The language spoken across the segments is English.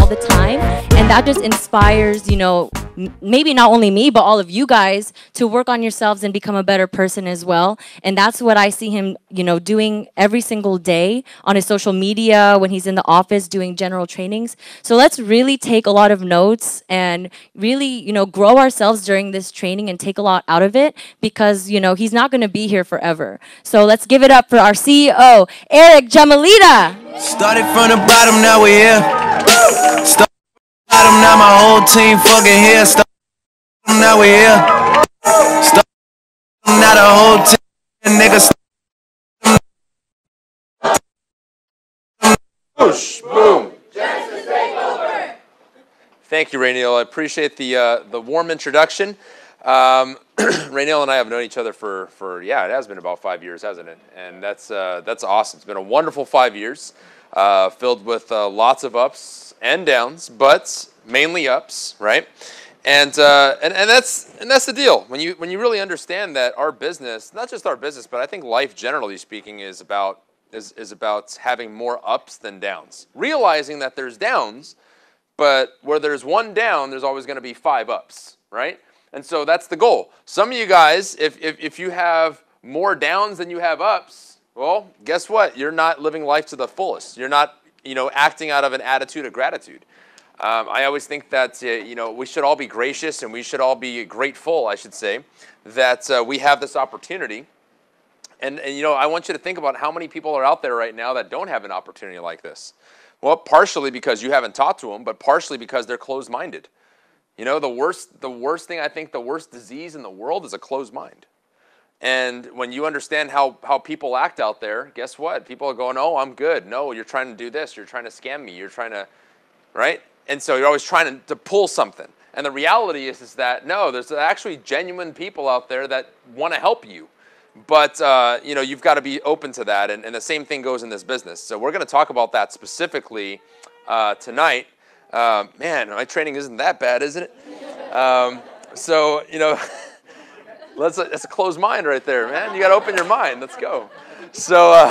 all the time. And that just inspires, you know, maybe not only me, but all of you guys to work on yourselves and become a better person as well. And that's what I see him, you know, doing every single day on his social media, when he's in the office doing general trainings. So let's really take a lot of notes and really, you know, grow ourselves during this training and take a lot out of it, because, you know, he's not going to be here forever. So let's give it up for our CEO, Eric Jamalita. Started from the bottom, now we're here. Started from the bottom, now my whole team fucking here. Started from the bottom, now we're here. Started from the bottom, now the whole team, niggas. Whoosh, boom. Genesis takeover. Thank you, Rainiel. I appreciate the warm introduction. Rainiel and I have known each other for yeah, it has been about 5 years, hasn't it? And that's awesome. It's been a wonderful 5 years, filled with lots of ups and downs, but mainly ups, right? And that's the deal. When you really understand that our business, not just our business, but I think life generally speaking is about having more ups than downs. Realizing that there's downs, but where there's one down, there's always going to be 5 ups, right? And so that's the goal. Some of you guys, if you have more downs than you have ups, well, guess what? You're not living life to the fullest. You're not, you know, acting out of an attitude of gratitude. I always think that, you know, we should all be gracious and we should all be grateful, I should say, that we have this opportunity. And, you know, I want you to think about how many people are out there right now that don't have an opportunity like this. Well, partially because you haven't talked to them, but partially because they're closed-minded. You know, the worst thing, I think the worst disease in the world is a closed mind. And when you understand how people act out there, guess what? People are going, oh, I'm good. No, you're trying to do this. You're trying to scam me. You're trying to, right? And so you're always trying to pull something. And the reality is that, no, there's actually genuine people out there that want to help you. But, you know, you've got to be open to that. And the same thing goes in this business. So we're going to talk about that specifically tonight. Man, my training isn't that bad, isn't it? So, you know, that's a closed mind right there, man. You got to open your mind. Let's go. So,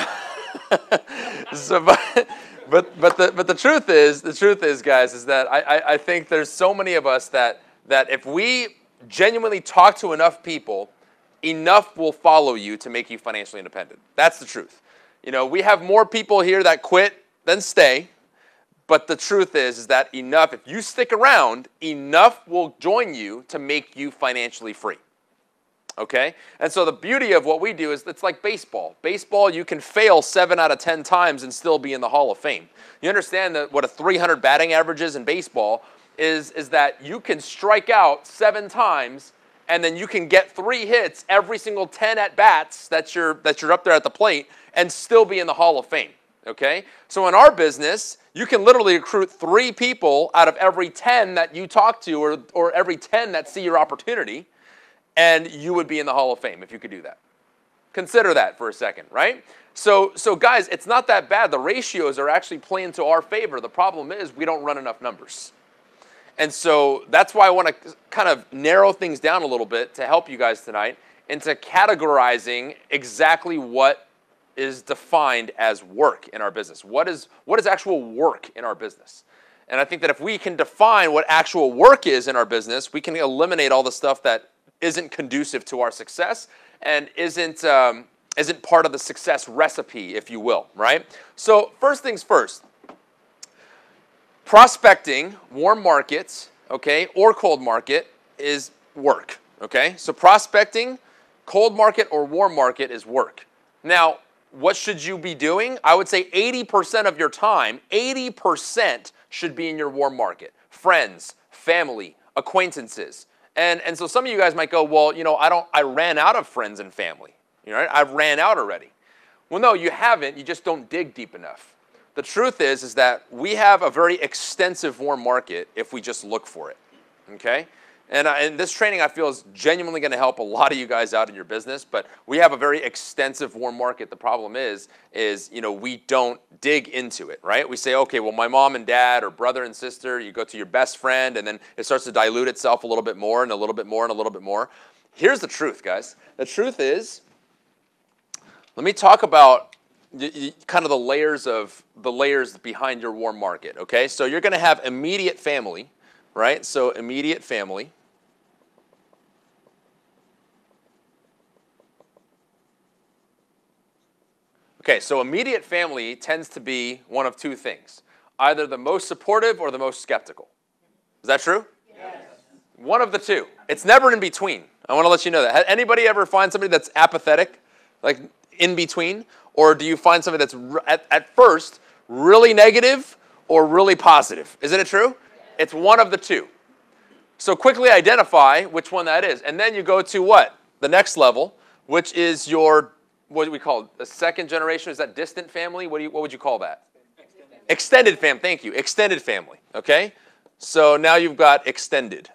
but the truth is, guys, is that I think there's so many of us that if we genuinely talk to enough people, enough will follow you to make you financially independent. That's the truth. You know, we have more people here that quit than stay. But the truth is that enough, if you stick around, enough will join you to make you financially free. Okay? And so the beauty of what we do is it's like baseball. Baseball, you can fail 7 out of 10 times and still be in the Hall of Fame. You understand that what a 300 batting average is in baseball is that you can strike out 7 times and then you can get 3 hits every single 10 at-bats that you're up there at the plate and still be in the Hall of Fame. Okay? So in our business, you can literally recruit 3 people out of every 10 that you talk to or every 10 that see your opportunity, and you would be in the Hall of Fame if you could do that. Consider that for a second, right? So guys, it's not that bad. The ratios are actually playing to our favor. The problem is we don't run enough numbers. And so that's why I want to kind of narrow things down a little bit to help you guys tonight into categorizing exactly what is defined as work in our business. What is actual work in our business? And I think that if we can define what actual work is in our business, we can eliminate all the stuff that isn't conducive to our success and isn't part of the success recipe, if you will, right? So first things first, prospecting, warm markets, okay, or cold market is work, okay? So prospecting, cold market, or warm market is work. Now, what should you be doing? I would say 80% of your time, 80% should be in your warm market. Friends, family, acquaintances. And so some of you guys might go, well, you know, I ran out of friends and family. You know, I've ran out already. Well, no, you haven't. You just don't dig deep enough. The truth is that we have a very extensive warm market if we just look for it, okay? And this training, I feel, is genuinely going to help a lot of you guys out in your business, but we have a very extensive warm market. The problem is you know, we don't dig into it, right? We say, okay, well, my mom and dad or brother and sister, you go to your best friend, and then it starts to dilute itself a little bit more and a little bit more and a little bit more. Here's the truth, guys. The truth is, let me talk about kind of the layers behind your warm market, okay? So you're going to have immediate family, right? So immediate family. Okay, so immediate family tends to be one of two things. Either the most supportive or the most skeptical. Is that true? Yes. One of the two. It's never in between. I want to let you know that. Has anybody ever find somebody that's apathetic, like in between? Or do you find somebody that's at first really negative or really positive? Isn't it true? It's one of the two. So quickly identify which one that is. And then you go to what? The next level, which is your, what do we call it? The second generation? Is that distant family? What would you call that? Extended family. Thank you. Extended family. Okay? So now you've got extended.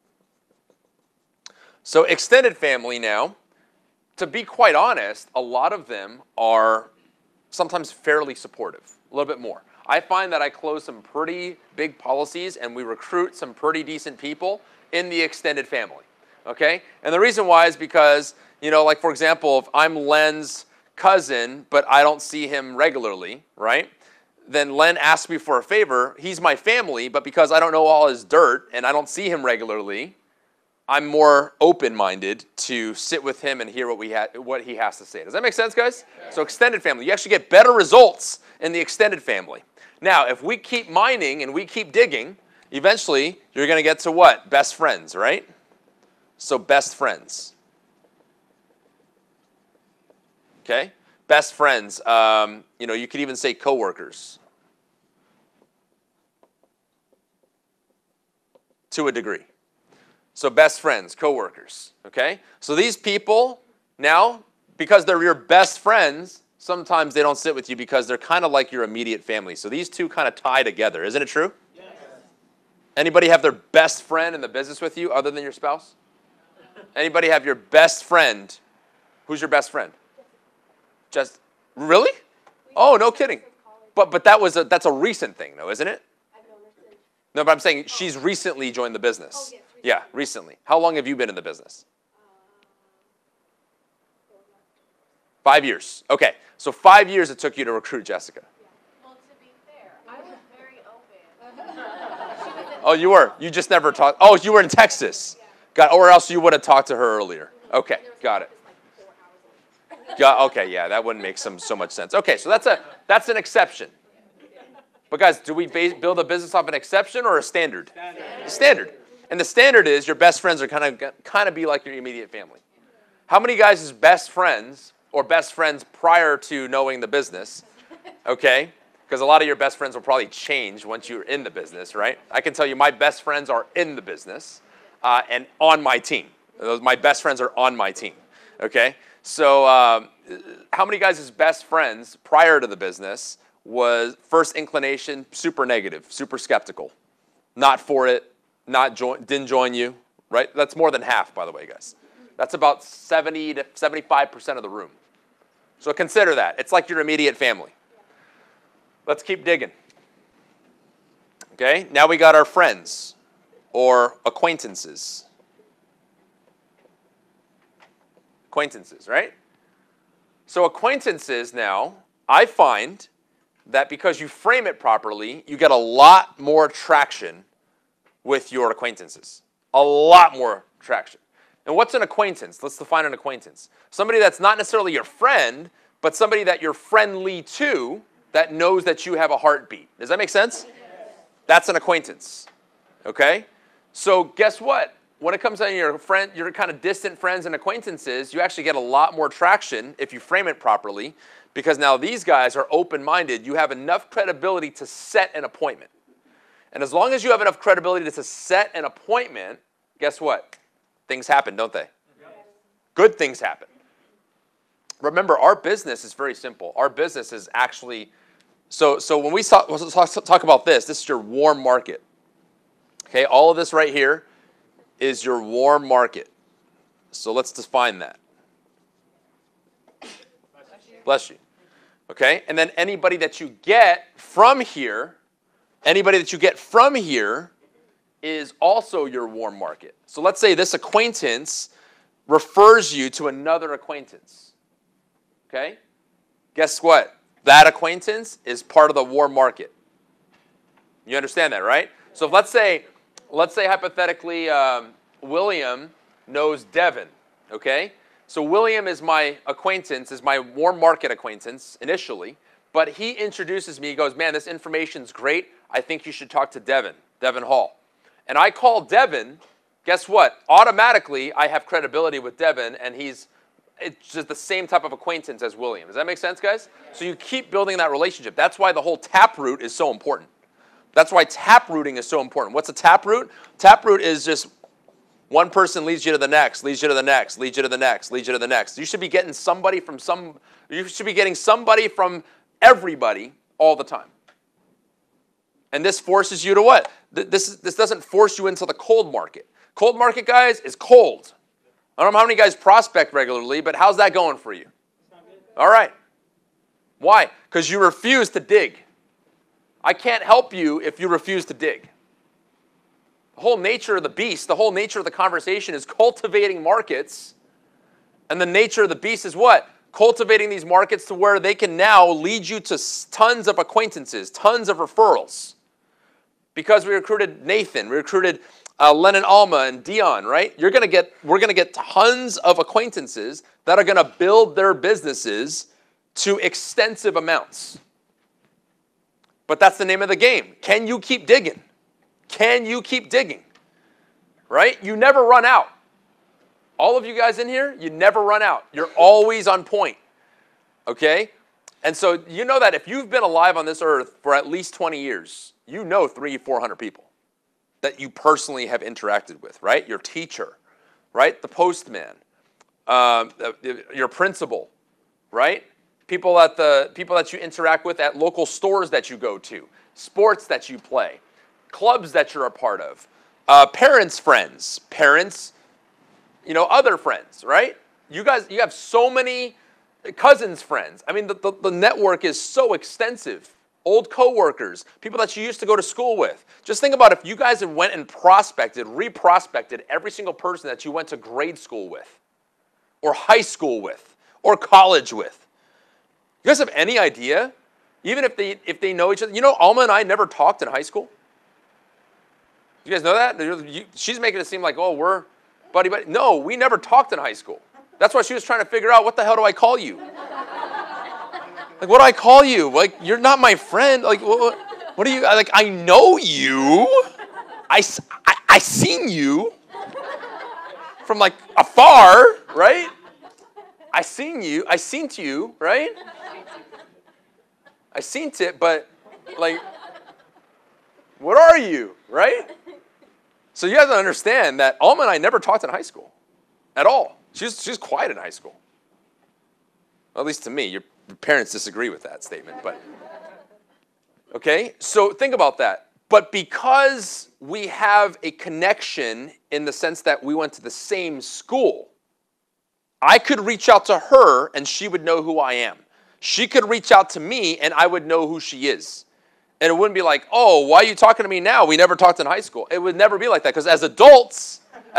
So extended family now, to be quite honest, a lot of them are sometimes fairly supportive, a little bit more. I find that I close some pretty big policies and we recruit some pretty decent people in the extended family, okay? And the reason why is because, you know, like for example, if I'm Len's cousin, but I don't see him regularly, right? Then Len asks me for a favor. He's my family, but because I don't know all his dirt and I don't see him regularly, I'm more open-minded to sit with him and hear what he has to say. Does that make sense, guys? Yeah. So extended family. You actually get better results in the extended family. Now, if we keep mining and we keep digging, eventually you're going to get to what? Best friends, right? So best friends. Okay? Best friends. You know, you could even say coworkers. To a degree. So best friends, coworkers, okay? So these people now, because they're your best friends, sometimes they don't sit with you because they're kind of like your immediate family. So these two kind of tie together. Isn't it true? Yes. Anybody have their best friend in the business with you other than your spouse? Anybody have your best friend? Who's your best friend? Just, really? Oh, no kidding. But that's a recent thing though, isn't it? No, but I'm saying she's recently joined the business. Oh, yes. Yeah, recently. How long have you been in the business? 5 years. Okay, so 5 years it took you to recruit Jessica. Yeah. Well, to be fair, I was very open. Oh, you were? You just never talked? Oh, you were in Texas. Yeah. Got, or else you would have talked to her earlier. Okay, got it. Okay, yeah, that wouldn't make so much sense. Okay, so that's an exception. But guys, do we build a business off an exception or a standard? Standard. And the standard is your best friends are kind of be like your immediate family. How many guys' best friends or best friends prior to knowing the business, okay? Because a lot of your best friends will probably change once you're in the business, right? I can tell you my best friends are in the business and on my team. My best friends are on my team, okay? So how many guys' best friends prior to the business was first inclination super negative, super skeptical, not for it, didn't join you, right? That's more than half, by the way, guys. That's about 70 to 75% of the room. So consider that. It's like your immediate family. Let's keep digging. Okay, now we got our friends or acquaintances. Acquaintances, right? So acquaintances now, I find that because you frame it properly, you get a lot more traction with your acquaintances. A lot more traction. And what's an acquaintance? Let's define an acquaintance. Somebody that's not necessarily your friend, but somebody that you're friendly to that knows that you have a heartbeat. Does that make sense? That's an acquaintance. Okay? So guess what? When it comes to your kind of distant friends and acquaintances, you actually get a lot more traction if you frame it properly, because now these guys are open-minded. You have enough credibility to set an appointment. And as long as you have enough credibility to set an appointment, guess what? Things happen, don't they? Good things happen. Remember, our business is very simple. Our business is actually, so when we talk about this is your warm market. Okay, all of this right here is your warm market. So let's define that. Bless you. Okay, and then anybody that you get from here, is also your warm market. So let's say this acquaintance refers you to another acquaintance. Okay? Guess what? that acquaintance is part of the warm market. You understand that, right? So if let's say hypothetically William knows Devin, okay? So William is my acquaintance, is my warm market acquaintance initially, but he introduces me, he goes, man, this information's great. I think you should talk to Devin Hall. And I call Devin, guess what? Automatically, I have credibility with Devin, and it's just the same type of acquaintance as William. Does that make sense, guys? So you keep building that relationship. That's why the whole taproot is so important. That's why taprooting is so important. What's a taproot? Taproot is just one person leads you to the next, leads you to the next, leads you to the next, leads you to the next. You should be getting somebody from everybody all the time. And this forces you to what? This doesn't force you into the cold market. Cold market, guys, is cold. I don't know how many guys prospect regularly, but how's that going for you? All right. Why? Because you refuse to dig. I can't help you if you refuse to dig. The whole nature of the beast, the whole nature of the conversation is cultivating markets. And the nature of the beast is what? Cultivating these markets to where they can now lead you to tons of acquaintances, tons of referrals. Because we recruited Nathan, we recruited Lennon Alma and Dion, right? We're going to get tons of acquaintances that are going to build their businesses to extensive amounts. But that's the name of the game. Can you keep digging? Can you keep digging? Right? You never run out. All of you guys in here, you never run out. You're always on point. Okay? And so you know that if you've been alive on this earth for at least 20 years, you know 300-400 people that you personally have interacted with, right? Your teacher, right? The postman, your principal, right? People that you interact with at local stores that you go to, sports that you play, clubs that you're a part of, parents' friends, other friends, right? You have so many cousins' friends. I mean, the network is so extensive. Old coworkers, people that you used to go to school with. Just think about if you guys had went and reprospected every single person that you went to grade school with, or high school with, or college with. You guys have any idea? Even if they know each other. You know, Alma and I never talked in high school. You guys know that? She's making it seem like, oh, we're buddy. No, we never talked in high school. That's why she was trying to figure out, what the hell do I call you? Like, what do I call you? Like, you're not my friend. Like, what are you? Like, I know you. I seen you from like afar, right? I seen you, right? I seen it, but like, what are you, right? So you have to understand that Alma and I never talked in high school at all. She's quiet in high school. At least to me. Your parents disagree with that statement, but okay? So think about that. But because we have a connection in the sense that we went to the same school, I could reach out to her and she would know who I am. She could reach out to me and I would know who she is. And it wouldn't be like, oh, why are you talking to me now? We never talked in high school. It would never be like that, because as adults,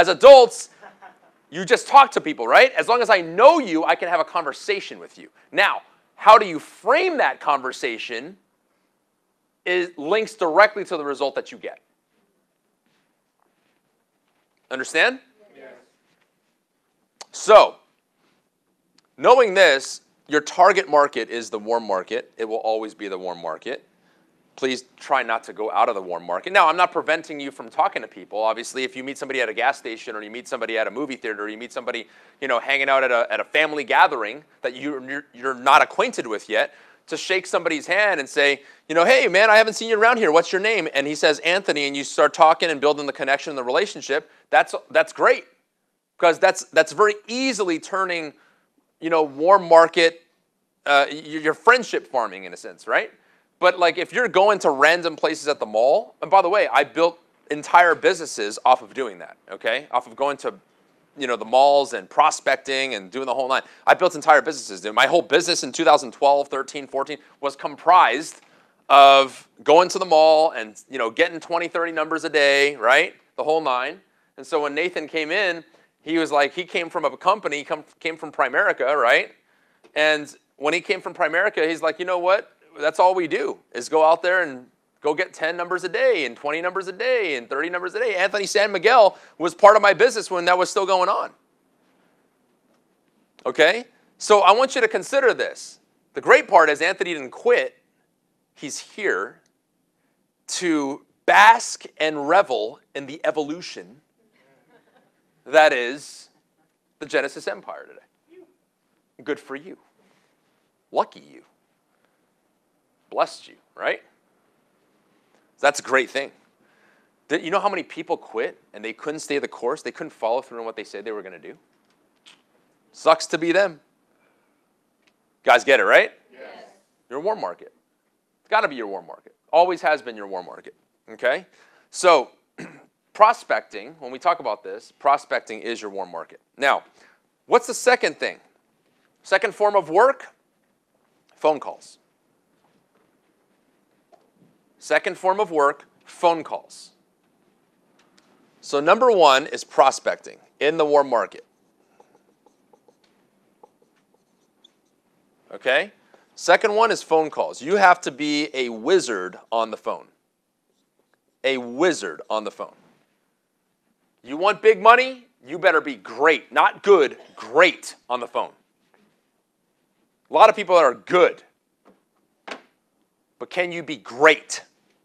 you just talk to people, right? As long as I know you, I can have a conversation with you. Now, how do you frame that conversation links directly to the result that you get. Understand? Yes. So, knowing this, your target market is the warm market. It will always be the warm market. Please try not to go out of the warm market. Now, I'm not preventing you from talking to people. Obviously, if you meet somebody at a gas station, or you meet somebody at a movie theater, or you meet somebody, hanging out at a family gathering that you're not acquainted with yet, to shake somebody's hand and say, hey, man, I haven't seen you around here. What's your name? And he says, Anthony, and you start talking and building the connection and the relationship. That's great, because that's very easily turning, warm market, your friendship farming in a sense, right? But like if you're going to random places at the mall, and by the way, I built entire businesses off of doing that, okay? Off of going to, the malls and prospecting and doing the whole nine. I built entire businesses. Dude. My whole business in 2012, 13, 14 was comprised of going to the mall and, getting 20, 30 numbers a day, right? The whole nine. And so when Nathan came in, he was like, he came from a company, came from Primerica, right? And when he came from Primerica, he's like, you know what? That's all we do is go out there and go get 10 numbers a day and 20 numbers a day and 30 numbers a day. Anthony San Miguel was part of my business when that was still going on. Okay? So I want you to consider this. The great part is Anthony didn't quit. He's here to bask and revel in the evolution that is the Genesis Empire today. Good for you. Lucky you. Blessed you, right? That's a great thing. You know how many people quit and they couldn't stay the course? They couldn't follow through on what they said they were going to do? Sucks to be them. Guys get it, right? Yes. Your warm market. It's got to be your warm market. Always has been your warm market. Okay? So, prospecting, when we talk about this, prospecting is your warm market. Now, what's the second thing? Second form of work? Phone calls. Second form of work, phone calls. So number one is prospecting in the warm market. Okay? Second one is phone calls. You have to be a wizard on the phone. A wizard on the phone. You want big money? You better be great. Not good, great on the phone. A lot of people that are good. But can you be great?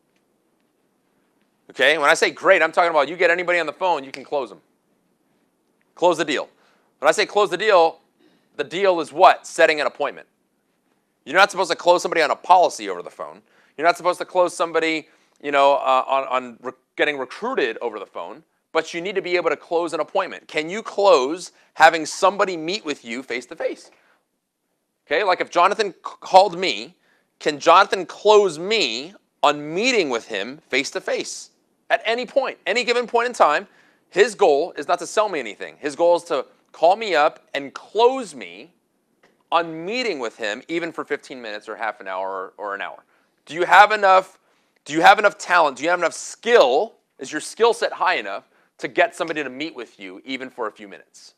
Okay, when I say great, I'm talking about you get anybody on the phone, you can close them. Close the deal. When I say close the deal is what? Setting an appointment. You're not supposed to close somebody on a policy over the phone. You're not supposed to close somebody, on getting recruited over the phone, but you need to be able to close an appointment. Can you close having somebody meet with you face to face? Okay, like if Jonathan called me, can Jonathan close me on meeting with him face to face? At any point, any given point in time, his goal is not to sell me anything. His goal is to call me up and close me on meeting with him, even for 15 minutes or half an hour or an hour. Do you have enough talent? Do you have enough skill? Is your skill set high enough to get somebody to meet with you even for a few minutes?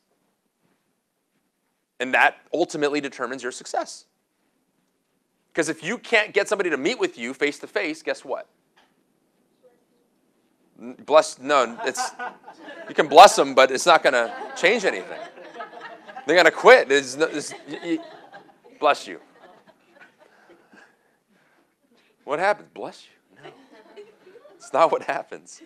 And that ultimately determines your success. Because if you can't get somebody to meet with you face to face, guess what? You can bless them, but it's not going to change anything. They're going to quit. Bless you. What happens? Bless you? No. It's not what happens.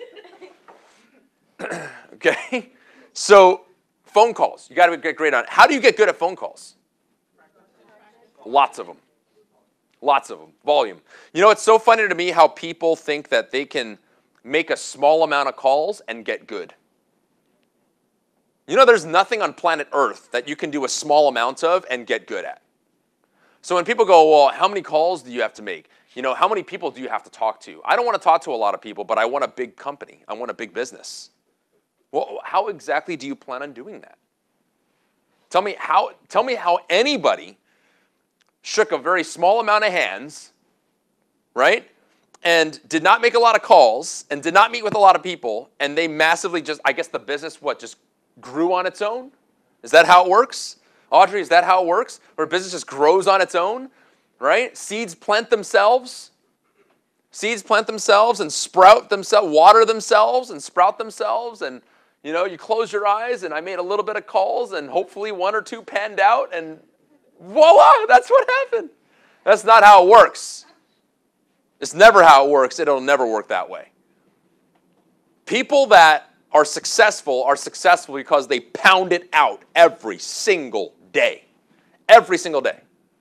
Okay? So, phone calls. You got to get great on it. How do you get good at phone calls? Lots of them. Lots of them. Volume. You know, it's so funny to me how people think that they can make a small amount of calls and get good. You know, there's nothing on planet Earth that you can do a small amount of and get good at. So when people go, well, how many calls do you have to make? You know, how many people do you have to talk to? I don't want to talk to a lot of people, but I want a big company. I want a big business. Well, how exactly do you plan on doing that? Tell me how anybody shook a very small amount of hands, right? And did not make a lot of calls and did not meet with a lot of people, and they massively just, I guess the business, just grew on its own? Is that how it works? Audrey, is that how it works? Where business just grows on its own, right? Seeds plant themselves. Seeds plant themselves and sprout themselves, water themselves and sprout themselves. And, you know, you close your eyes and I made a little bit of calls and hopefully one or two panned out and voila, that's what happened. That's not how it works. It's never how it works. It'll never work that way. People that are successful because they pound it out every single day. Every single day.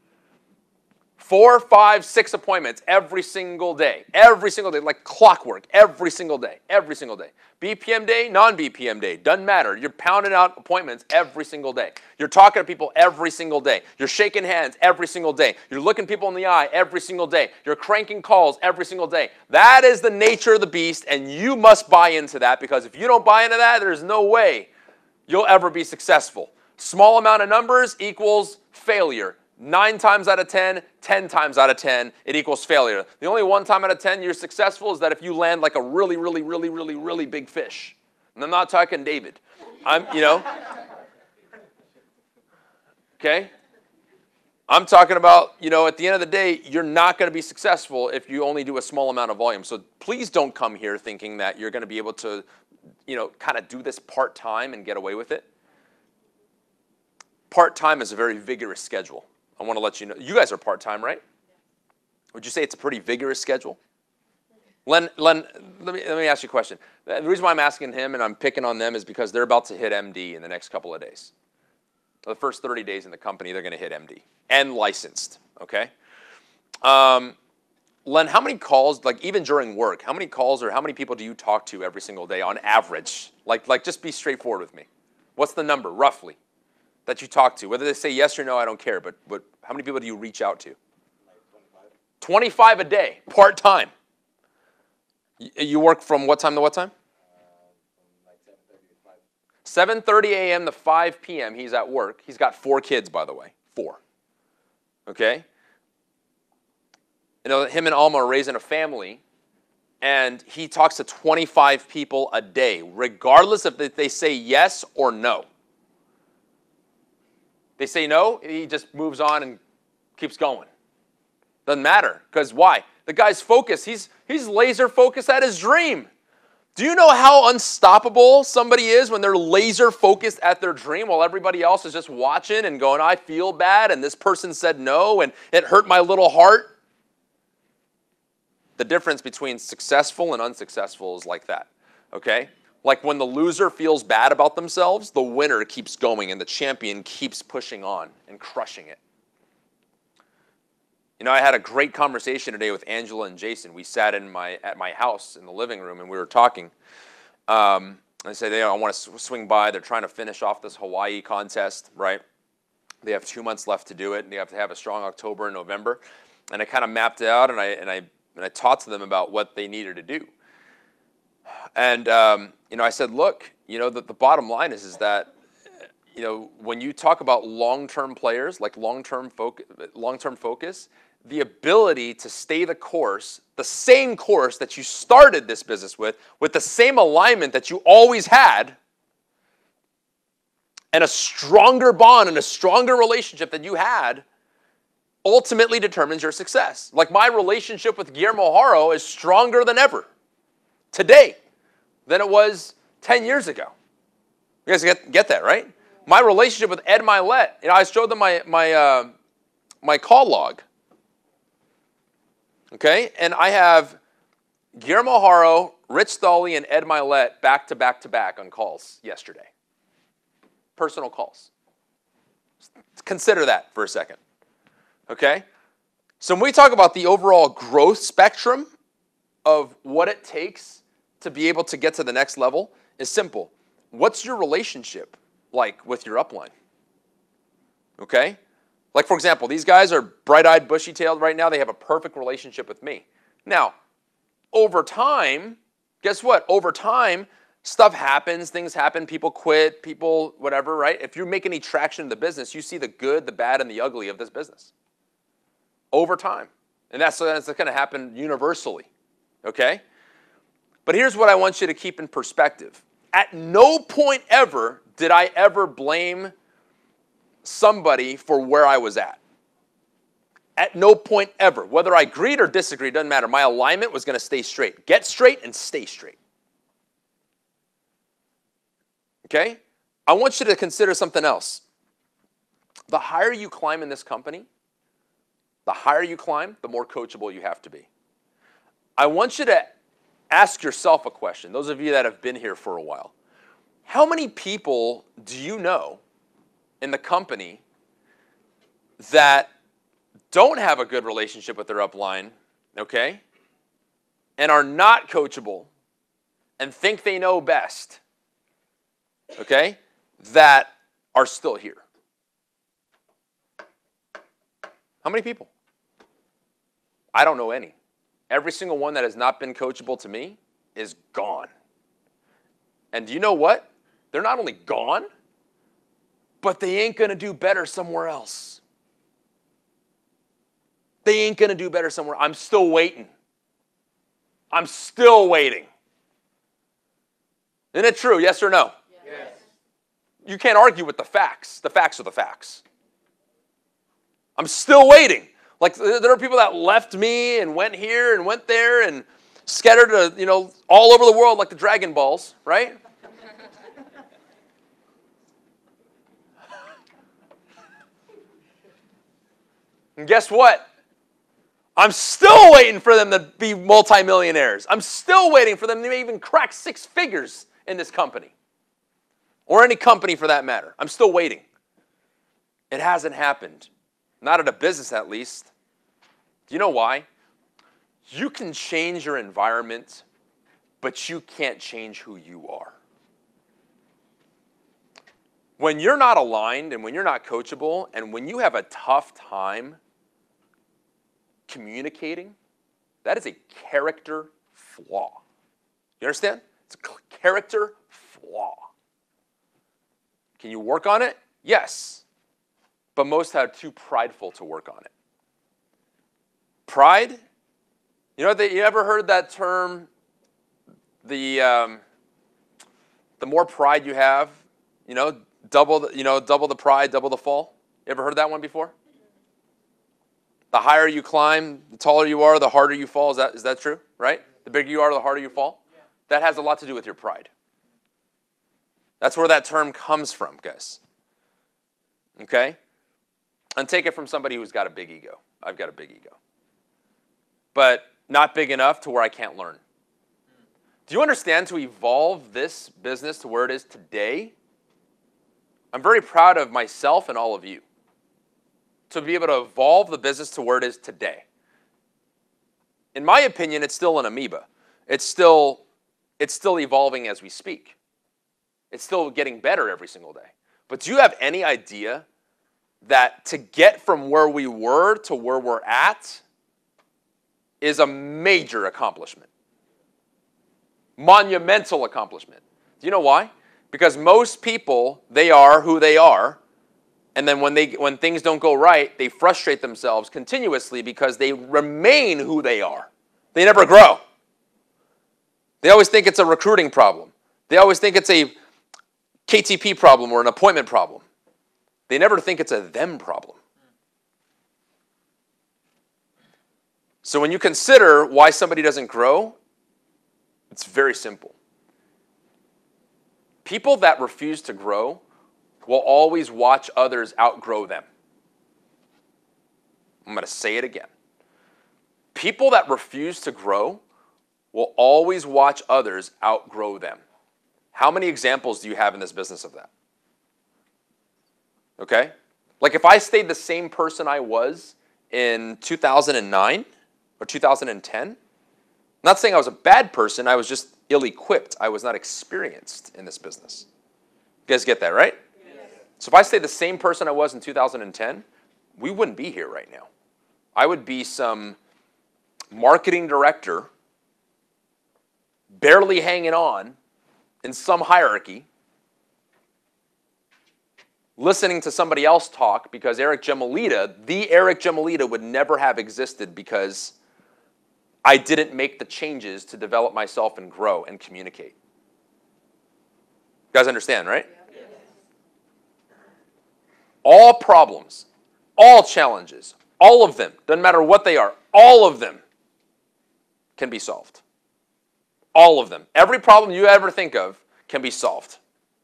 4, 5, 6 appointments every single day. Every single day, like clockwork, every single day. Every single day. BPM day, non-BPM day, doesn't matter. You're pounding out appointments every single day. You're talking to people every single day. You're shaking hands every single day. You're looking people in the eye every single day. You're cranking calls every single day. That is the nature of the beast, and you must buy into that, because if you don't buy into that, there's no way you'll ever be successful. Small amount of numbers equals failure. 9 times out of 10, 10 times out of 10, it equals failure. The only 1 time out of 10 you're successful is that if you land like a really, really, really, really, really big fish. And I'm not talking David. Okay? I'm talking about, you know, at the end of the day, you're not going to be successful if you only do a small amount of volume. So please don't come here thinking that you're going to be able to, you know, kind of do this part-time and get away with it. Part-time is a very vigorous schedule. I want to let you know. You guys are part-time, right? Would you say it's a pretty vigorous schedule? Len, let me ask you a question. The reason why I'm asking him and I'm picking on them is because they're about to hit MD in the next couple of days. The first 30 days in the company, they're going to hit MD and licensed, okay? Len, how many calls, like even during work, how many calls or how many people do you talk to every single day on average? Like just be straightforward with me. What's the number, roughly, that you talk to? Whether they say yes or no, I don't care, but how many people do you reach out to? Like 25 a day, part-time. You work from what time to what time? From like 7:30 to 5. 7:30 a.m. to 5 p.m. he's at work. He's got 4 kids, by the way. 4. Okay? You know, him and Alma are raising a family, and he talks to 25 people a day, regardless if they say yes or no. They say no, he just moves on and keeps going. Doesn't matter, because why? The guy's focused. He's laser focused at his dream. Do you know how unstoppable somebody is when they're laser focused at their dream while everybody else is just watching and going, I feel bad, and this person said no, and it hurt my little heart? The difference between successful and unsuccessful is like that, okay? Like when the loser feels bad about themselves, the winner keeps going and the champion keeps pushing on and crushing it. You know, I had a great conversation today with Angela and Jason. We sat at my house in the living room and we were talking. I said, I want to swing by. They're trying to finish off this Hawaii contest, right? They have 2 months left to do it, and they have to have a strong October and November. And I kind of mapped it out, and I talked to them about what they needed to do. And, you know, I said, look, you know, the bottom line is that, you know, when you talk about long-term players, like long-term focus, the ability to stay the course, the same course that you started this business with the same alignment that you always had, and a stronger bond and a stronger relationship that you had, ultimately determines your success. Like my relationship with Guillermo Haro is stronger than ever today than it was 10 years ago. You guys get that, right? My relationship with Ed Milet, you know, I showed them my call log. Okay? And I have Guillermo Haro, Rich Stolly, and Ed Milet back to back to back on calls yesterday. Personal calls. Consider that for a second. Okay? So when we talk about the overall growth spectrum of what it takes to be able to get to the next level, is simple. What's your relationship like with your upline? Okay? Like, for example, these guys are bright-eyed, bushy-tailed right now. They have a perfect relationship with me. Now, over time, guess what? Over time, stuff happens, things happen, people quit, people whatever, right? If you make any traction in the business, you see the good, the bad, and the ugly of this business. Over time. And that's going to happen universally, okay? But here's what I want you to keep in perspective. At no point ever did I ever blame somebody for where I was at. At no point ever. Whether I agreed or disagreed, doesn't matter. My alignment was going to stay straight. Get straight and stay straight. Okay? I want you to consider something else. The higher you climb in this company, the higher you climb, the more coachable you have to be. I want you to ask yourself a question, those of you that have been here for a while. How many people do you know in the company that don't have a good relationship with their upline, okay, and are not coachable and think they know best, okay, that are still here? How many people? I don't know any. Every single one that has not been coachable to me is gone. And do you know what? They're not only gone, but they ain't going to do better somewhere else. They ain't going to do better somewhere. I'm still waiting. I'm still waiting. Isn't it true? Yes or no? Yes. You can't argue with the facts. The facts are the facts. I'm still waiting. Like there are people that left me and went here and went there and scattered, all over the world like the Dragon Balls, right? And guess what? I'm still waiting for them to be multimillionaires. I'm still waiting for them to even crack 6 figures in this company. Or any company for that matter. I'm still waiting. It hasn't happened. Not at a business, at least. Do you know why? You can change your environment, but you can't change who you are. When you're not aligned and when you're not coachable and when you have a tough time communicating, that is a character flaw. You understand? It's a character flaw. Can you work on it? Yes. But most are too prideful to work on it. Pride? You ever heard that term, the more pride you have, double the pride, double the fall? You ever heard that one before? The higher you climb, the taller you are, the harder you fall. Is that true? Right? The bigger you are, the harder you fall. Yeah. That has a lot to do with your pride. That's where that term comes from, guys. Okay? And take it from somebody who's got a big ego. I've got a big ego. But not big enough to where I can't learn. Do you understand, to evolve this business to where it is today, I'm very proud of myself and all of you. To be able to evolve the business to where it is today. In my opinion, it's still an amoeba. It's still evolving as we speak. It's still getting better every single day. But do you have any idea that to get from where we were to where we're at is a major accomplishment? Monumental accomplishment. Do you know why? Because most people, they are who they are. And then when things don't go right, they frustrate themselves continuously because they remain who they are. They never grow. They always think it's a recruiting problem. They always think it's a KTP problem or an appointment problem. They never think it's a them problem. So when you consider why somebody doesn't grow, it's very simple. People that refuse to grow will always watch others outgrow them. I'm going to say it again. People that refuse to grow will always watch others outgrow them. How many examples do you have in this business of that? Okay? Like if I stayed the same person I was in 2009 or 2010, I'm not saying I was a bad person, I was just ill-equipped. I was not experienced in this business. You guys get that, right? So if I stayed the same person I was in 2010, we wouldn't be here right now. I would be some marketing director, barely hanging on in some hierarchy, listening to somebody else talk because the Eric Gemelita would never have existed because I didn't make the changes to develop myself and grow and communicate. You guys understand, right? All problems, all challenges, all of them, doesn't matter what they are, all of them can be solved. All of them. Every problem you ever think of can be solved.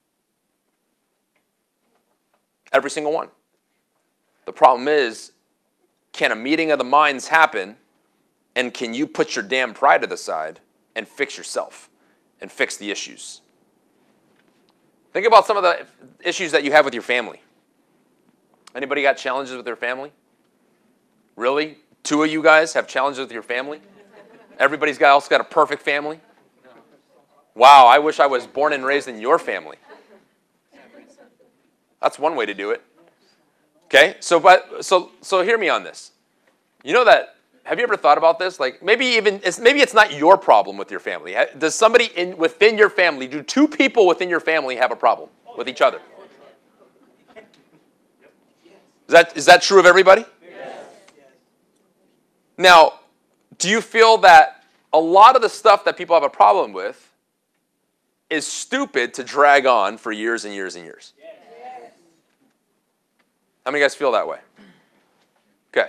Every single one. The problem is, can a meeting of the minds happen, and can you put your damn pride to the side and fix yourself and fix the issues? Think about some of the issues that you have with your family. Anybody got challenges with their family? Really? 2 of you guys have challenges with your family? Everybody's else got a perfect family? Wow, I wish I was born and raised in your family. That's one way to do it. Okay, so hear me on this. You know that, have you ever thought about this? Like maybe it's not your problem with your family. Does somebody within your family, do 2 people within your family have a problem with each other? Is that true of everybody? Yes. Now, do you feel that a lot of the stuff that people have a problem with is stupid to drag on for years and years and years? Yes. How many of you guys feel that way? Okay.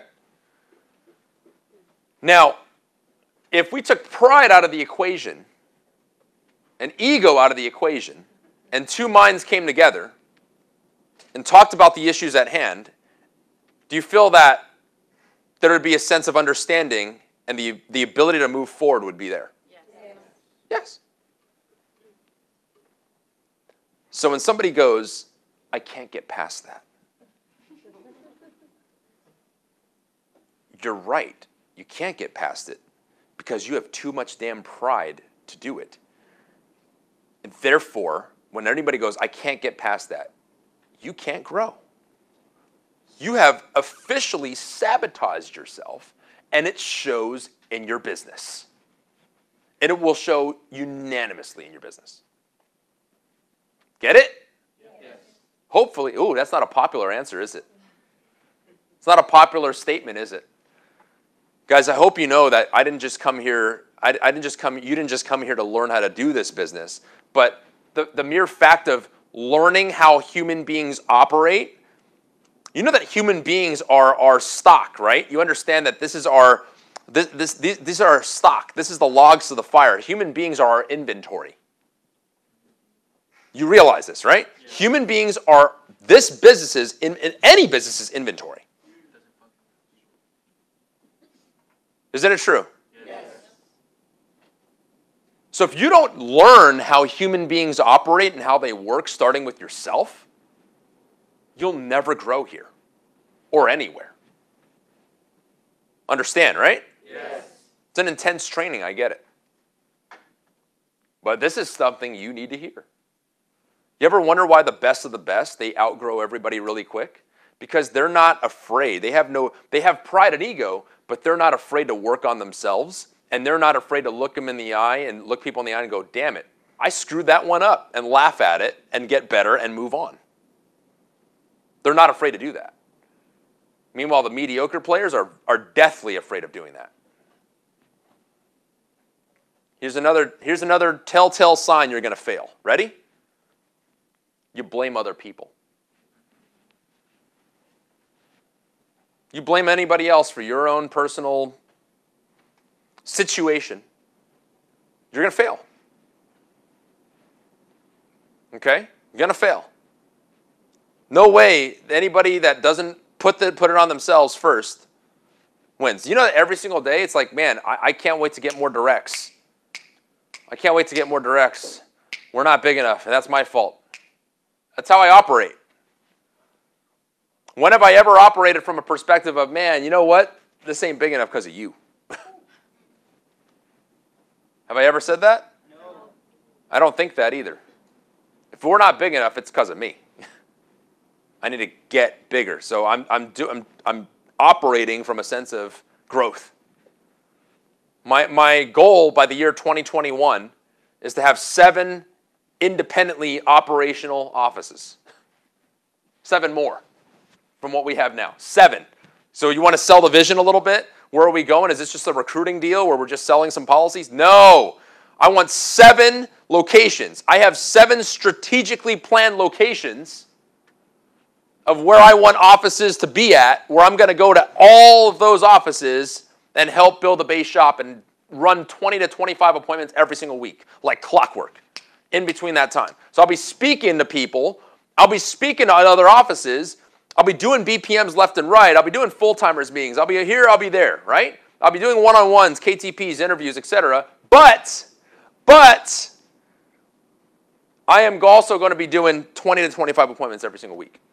Now, if we took pride out of the equation and ego out of the equation and two minds came together and talked about the issues at hand, do you feel that there would be a sense of understanding and the ability to move forward would be there? Yes. Yes. So when somebody goes, I can't get past that, you're right. You can't get past it because you have too much damn pride to do it. And therefore, when anybody goes, I can't get past that, you can't grow. You have officially sabotaged yourself, and it shows in your business. And it will show unanimously in your business. Get it? Yes. Hopefully. Ooh, that's not a popular answer, is it? It's not a popular statement, is it? Guys, I hope you know that I didn't just come here, you didn't just come here to learn how to do this business, but the mere fact of learning how human beings operate, you know that human beings are our stock, right? You understand that this is our, these are our stock. This is the logs to the fire. Human beings are our inventory. You realize this, right? Yeah. Human beings are this business's, in any business's inventory. Isn't it true? Yes. So if you don't learn how human beings operate and how they work, starting with yourself, you'll never grow here or anywhere. Understand, right? Yes. It's an intense training, I get it. But this is something you need to hear. You ever wonder why the best of the best, they outgrow everybody really quick? Because they're not afraid. They have pride and ego, but they're not afraid to work on themselves, and they're not afraid to look them in the eye and look people in the eye and go, damn it, I screwed that one up, and laugh at it and get better and move on. They're not afraid to do that. Meanwhile, the mediocre players are deathly afraid of doing that. Here's another telltale sign you're going to fail. Ready? You blame other people. You blame anybody else for your own personal situation. You're going to fail. Okay? You're going to fail. No way anybody that doesn't put it on themselves first wins. You know that every single day it's like, man, I can't wait to get more directs. I can't wait to get more directs. We're not big enough, and that's my fault. That's how I operate. When have I ever operated from a perspective of, man, you know what? This ain't big enough because of you. Have I ever said that? No. I don't think that either. If we're not big enough, it's because of me. I need to get bigger. So I'm operating from a sense of growth. My goal by the year 2021 is to have 7 independently operational offices. 7 more from what we have now. 7. So you want to sell the vision a little bit? Where are we going? Is this just a recruiting deal where we're just selling some policies? No. I want 7 locations. I have 7 strategically planned locations of where I want offices to be at, where I'm going to go to all of those offices and help build a base shop and run 20 to 25 appointments every single week, like clockwork, in between that time. So I'll be speaking to people. I'll be speaking to other offices. I'll be doing BPMs left and right. I'll be doing full-timers meetings. I'll be here, I'll be there, right? I'll be doing one-on-ones, KTPs, interviews, etc. But I am also going to be doing 20 to 25 appointments every single week.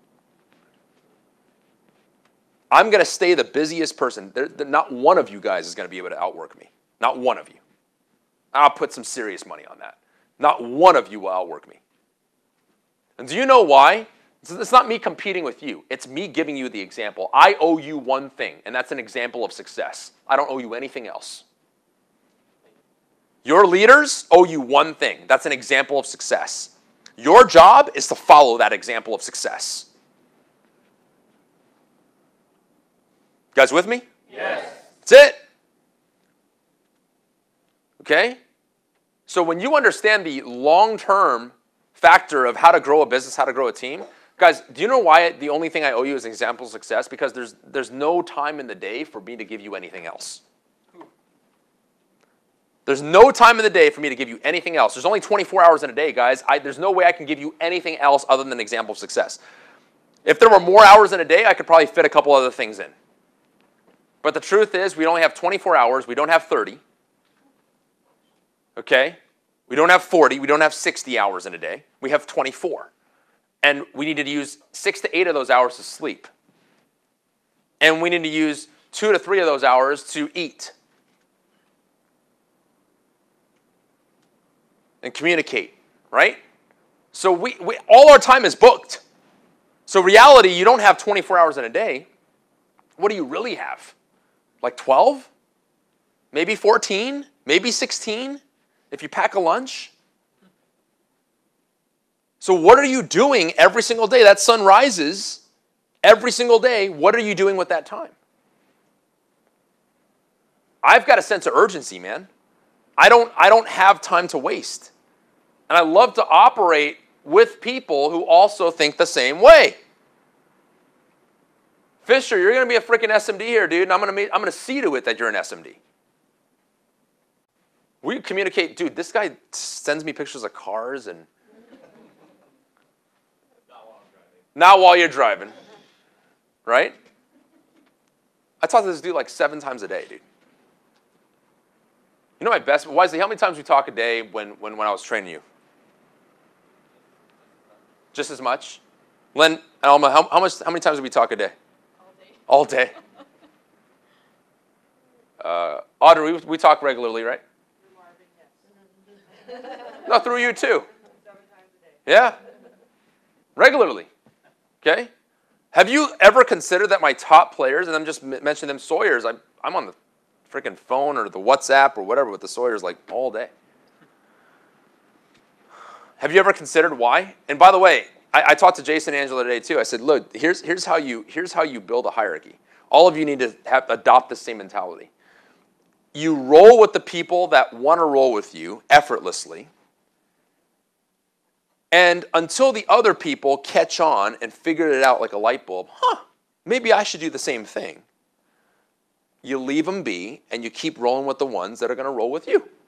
I'm going to stay the busiest person. Not one of you guys is going to be able to outwork me. Not one of you. I'll put some serious money on that. Not one of you will outwork me. And do you know why? It's not me competing with you. It's me giving you the example. I owe you one thing, and that's an example of success. I don't owe you anything else. Your leaders owe you one thing. That's an example of success. Your job is to follow that example of success. You guys with me? Yes. That's it. Okay? So when you understand the long-term factor of how to grow a business, how to grow a team, Guys, do you know why the only thing I owe you is an example of success? Because there's no time in the day for me to give you anything else. There's no time in the day for me to give you anything else. There's only 24 hours in a day, guys. There's no way I can give you anything else other than an example of success. If there were more hours in a day, I could probably fit a couple other things in. But the truth is, we only have 24 hours. We don't have 30. Okay? We don't have 40. We don't have 60 hours in a day. We have 24. And we need to use 6 to 8 of those hours to sleep. And we need to use 2 to 3 of those hours to eat. And communicate, right? So we all our time is booked. So reality, you don't have 24 hours in a day. What do you really have? Like 12? Maybe 14? Maybe 16? If you pack a lunch? So what are you doing every single day? That sun rises every single day. What are you doing with that time? I've got a sense of urgency, man. I don't have time to waste. And I love to operate with people who also think the same way. Fisher, you're going to be a freaking SMD here, dude, and I'm going to see to it that you're an SMD. We communicate, dude, this guy sends me pictures of cars and... Not while you're driving. Right? I talk to this dude like 7 times a day, dude. You know my best, Wisely, how many times we talk a day when I was training you? Just as much? Len and Alma, how many times do we talk a day? All day. Audrey, we talk regularly, right? No, through you too. 7 times a day. Yeah. Regularly. Okay? Have you ever considered that my top players, and I'm just mentioning them, Sawyers, I'm on the freaking phone or the WhatsApp or whatever with the Sawyers like all day. Have you ever considered why? And by the way, I talked to Jason and Angela today too. I said, look, here's how you build a hierarchy. All of you need to adopt the same mentality. You roll with the people that want to roll with you effortlessly. And until the other people catch on and figure it out like a light bulb, maybe I should do the same thing. You leave them be, and you keep rolling with the ones that are going to roll with you.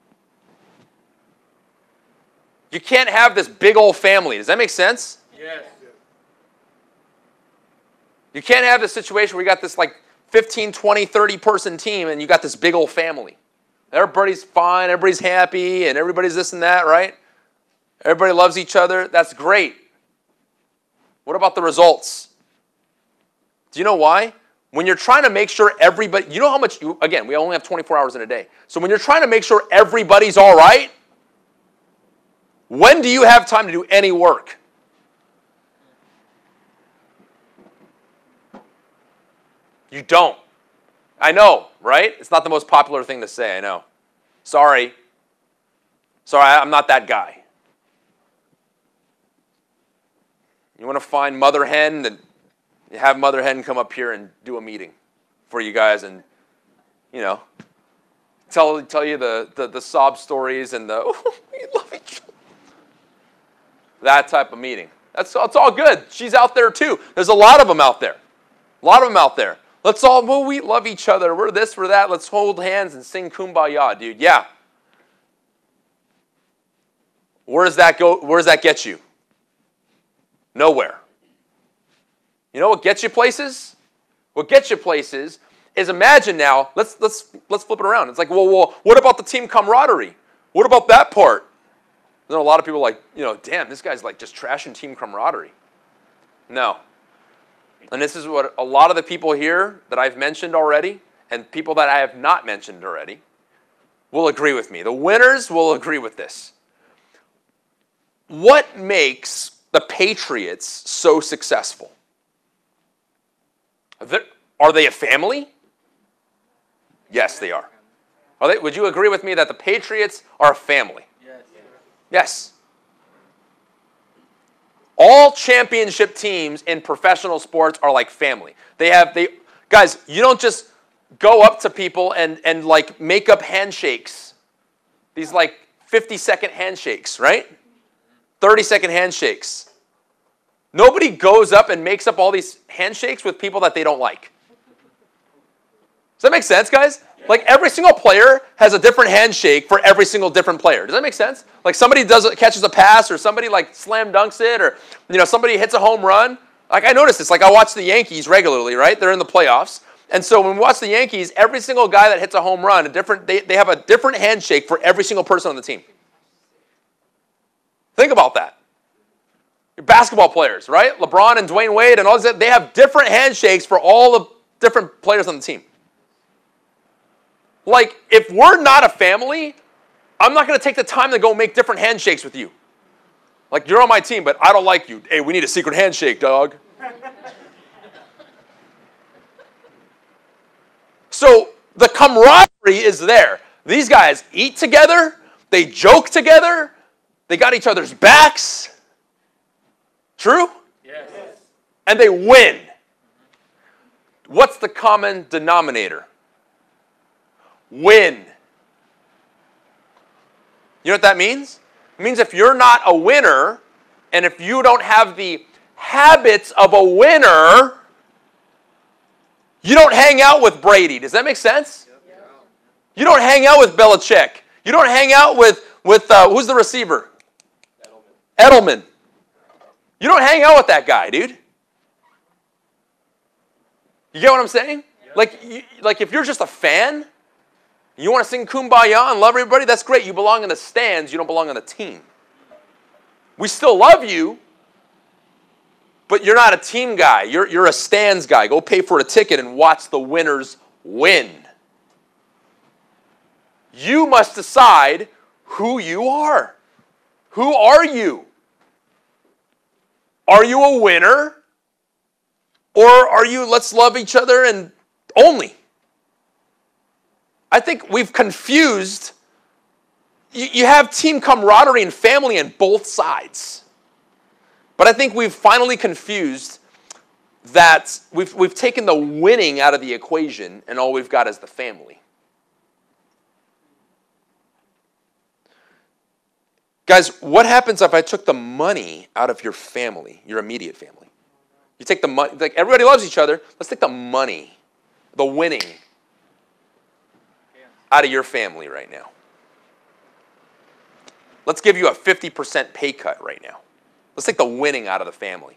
You can't have this big old family. Does that make sense? Yes. You can't have this situation where you got this like 15, 20, 30 person team and you got this big old family. Everybody's fine, everybody's happy, and everybody's this and that, right? Everybody loves each other. That's great. What about the results? Do you know why? When you're trying to make sure everybody, you know how much, again, we only have 24 hours in a day. So when you're trying to make sure everybody's all right, when do you have time to do any work? You don't. I know, right? It's not the most popular thing to say, I know. Sorry. I'm not that guy. You want to find Mother Hen, then you have Mother Hen come up here and do a meeting for you guys and, you know, tell you the sob stories and the, oh, we love each other. That type of meeting. It's all good. She's out there too. There's a lot of them out there. A lot of them out there. We love each other. We're this, we're that. Let's hold hands and sing Kumbaya, dude. Yeah. Where does that go? Where does that get you? Nowhere. You know what gets you places? What gets you places is imagine now, let's flip it around. It's like, well, what about the team camaraderie? What about that part? Then a lot of people are like, you know, damn, this guy's like just trashing team camaraderie. No. And this is what a lot of the people here that I've mentioned already and people that I have not mentioned already will agree with me. The winners will agree with this. What makes the Patriots so successful? Are they a family? Yes, they are. Would you agree with me that the Patriots are a family? Yes. Yes. All championship teams in professional sports are like family. Guys, you don't just go up to people and like make up handshakes. These like 50-second handshakes, right? 30-second handshakes. Nobody goes up and makes up all these handshakes with people that they don't like. Does that make sense, guys? Like every single player has a different handshake for every single different player. Does that make sense? Like somebody catches a pass, or somebody like slam dunks it, or somebody hits a home run. Like I notice this. Like I watch the Yankees regularly, right? They're in the playoffs. And so when we watch the Yankees, every single guy that hits a home run, they have a different handshake for every single person on the team. Think about that. Your basketball players, right? LeBron and Dwayne Wade and all this, they have different handshakes for all the different players on the team. Like, if we're not a family, I'm not going to take the time to go make different handshakes with you. Like, you're on my team, but I don't like you. Hey, we need a secret handshake, dog. So the camaraderie is there. These guys eat together. They joke together. They got each other's backs. True? Yes. And they win. What's the common denominator? Win. You know what that means? It means if you're not a winner, and if you don't have the habits of a winner, you don't hang out with Brady. Does that make sense? You don't hang out with Belichick. You don't hang out with who's the receiver? Edelman. You don't hang out with that guy, dude. You get what I'm saying? Like if you're just a fan, you want to sing Kumbaya and love everybody, that's great. You belong in the stands. You don't belong on the team. We still love you, but you're not a team guy. You're a stands guy. Go pay for a ticket and watch the winners win. You must decide who you are. Who are you? Are you a winner? Or are you, let's love each other and only? I think we've confused. You have team camaraderie and family on both sides. But I think we've finally confused that we've taken the winning out of the equation, and all we've got is the family. Guys, what happens if I took the money out of your family, your immediate family? You take the money, like everybody loves each other. Let's take the money, the winning, out of your family right now. Let's give you a 50% pay cut right now. Let's take the winning out of the family.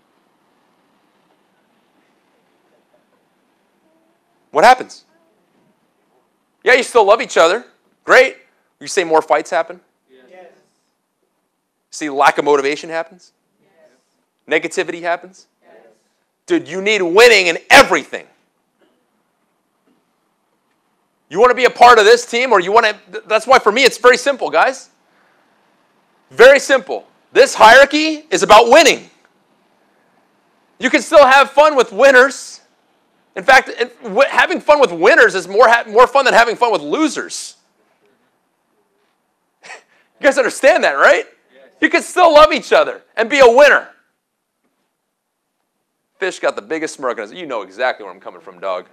What happens? Yeah, you still love each other. Great. You say more fights happen? Yes. See, lack of motivation happens? Yes. Negativity happens? Yes. Dude, you need winning in everything. You want to be a part of this team, or you want to, that's why for me it's very simple, guys. Very simple. This hierarchy is about winning. You can still have fun with winners. In fact, having fun with winners is more fun than having fun with losers. You guys understand that, right? Yes. You can still love each other and be a winner. Fish got the biggest smirk on his. You know exactly where I'm coming from, dog.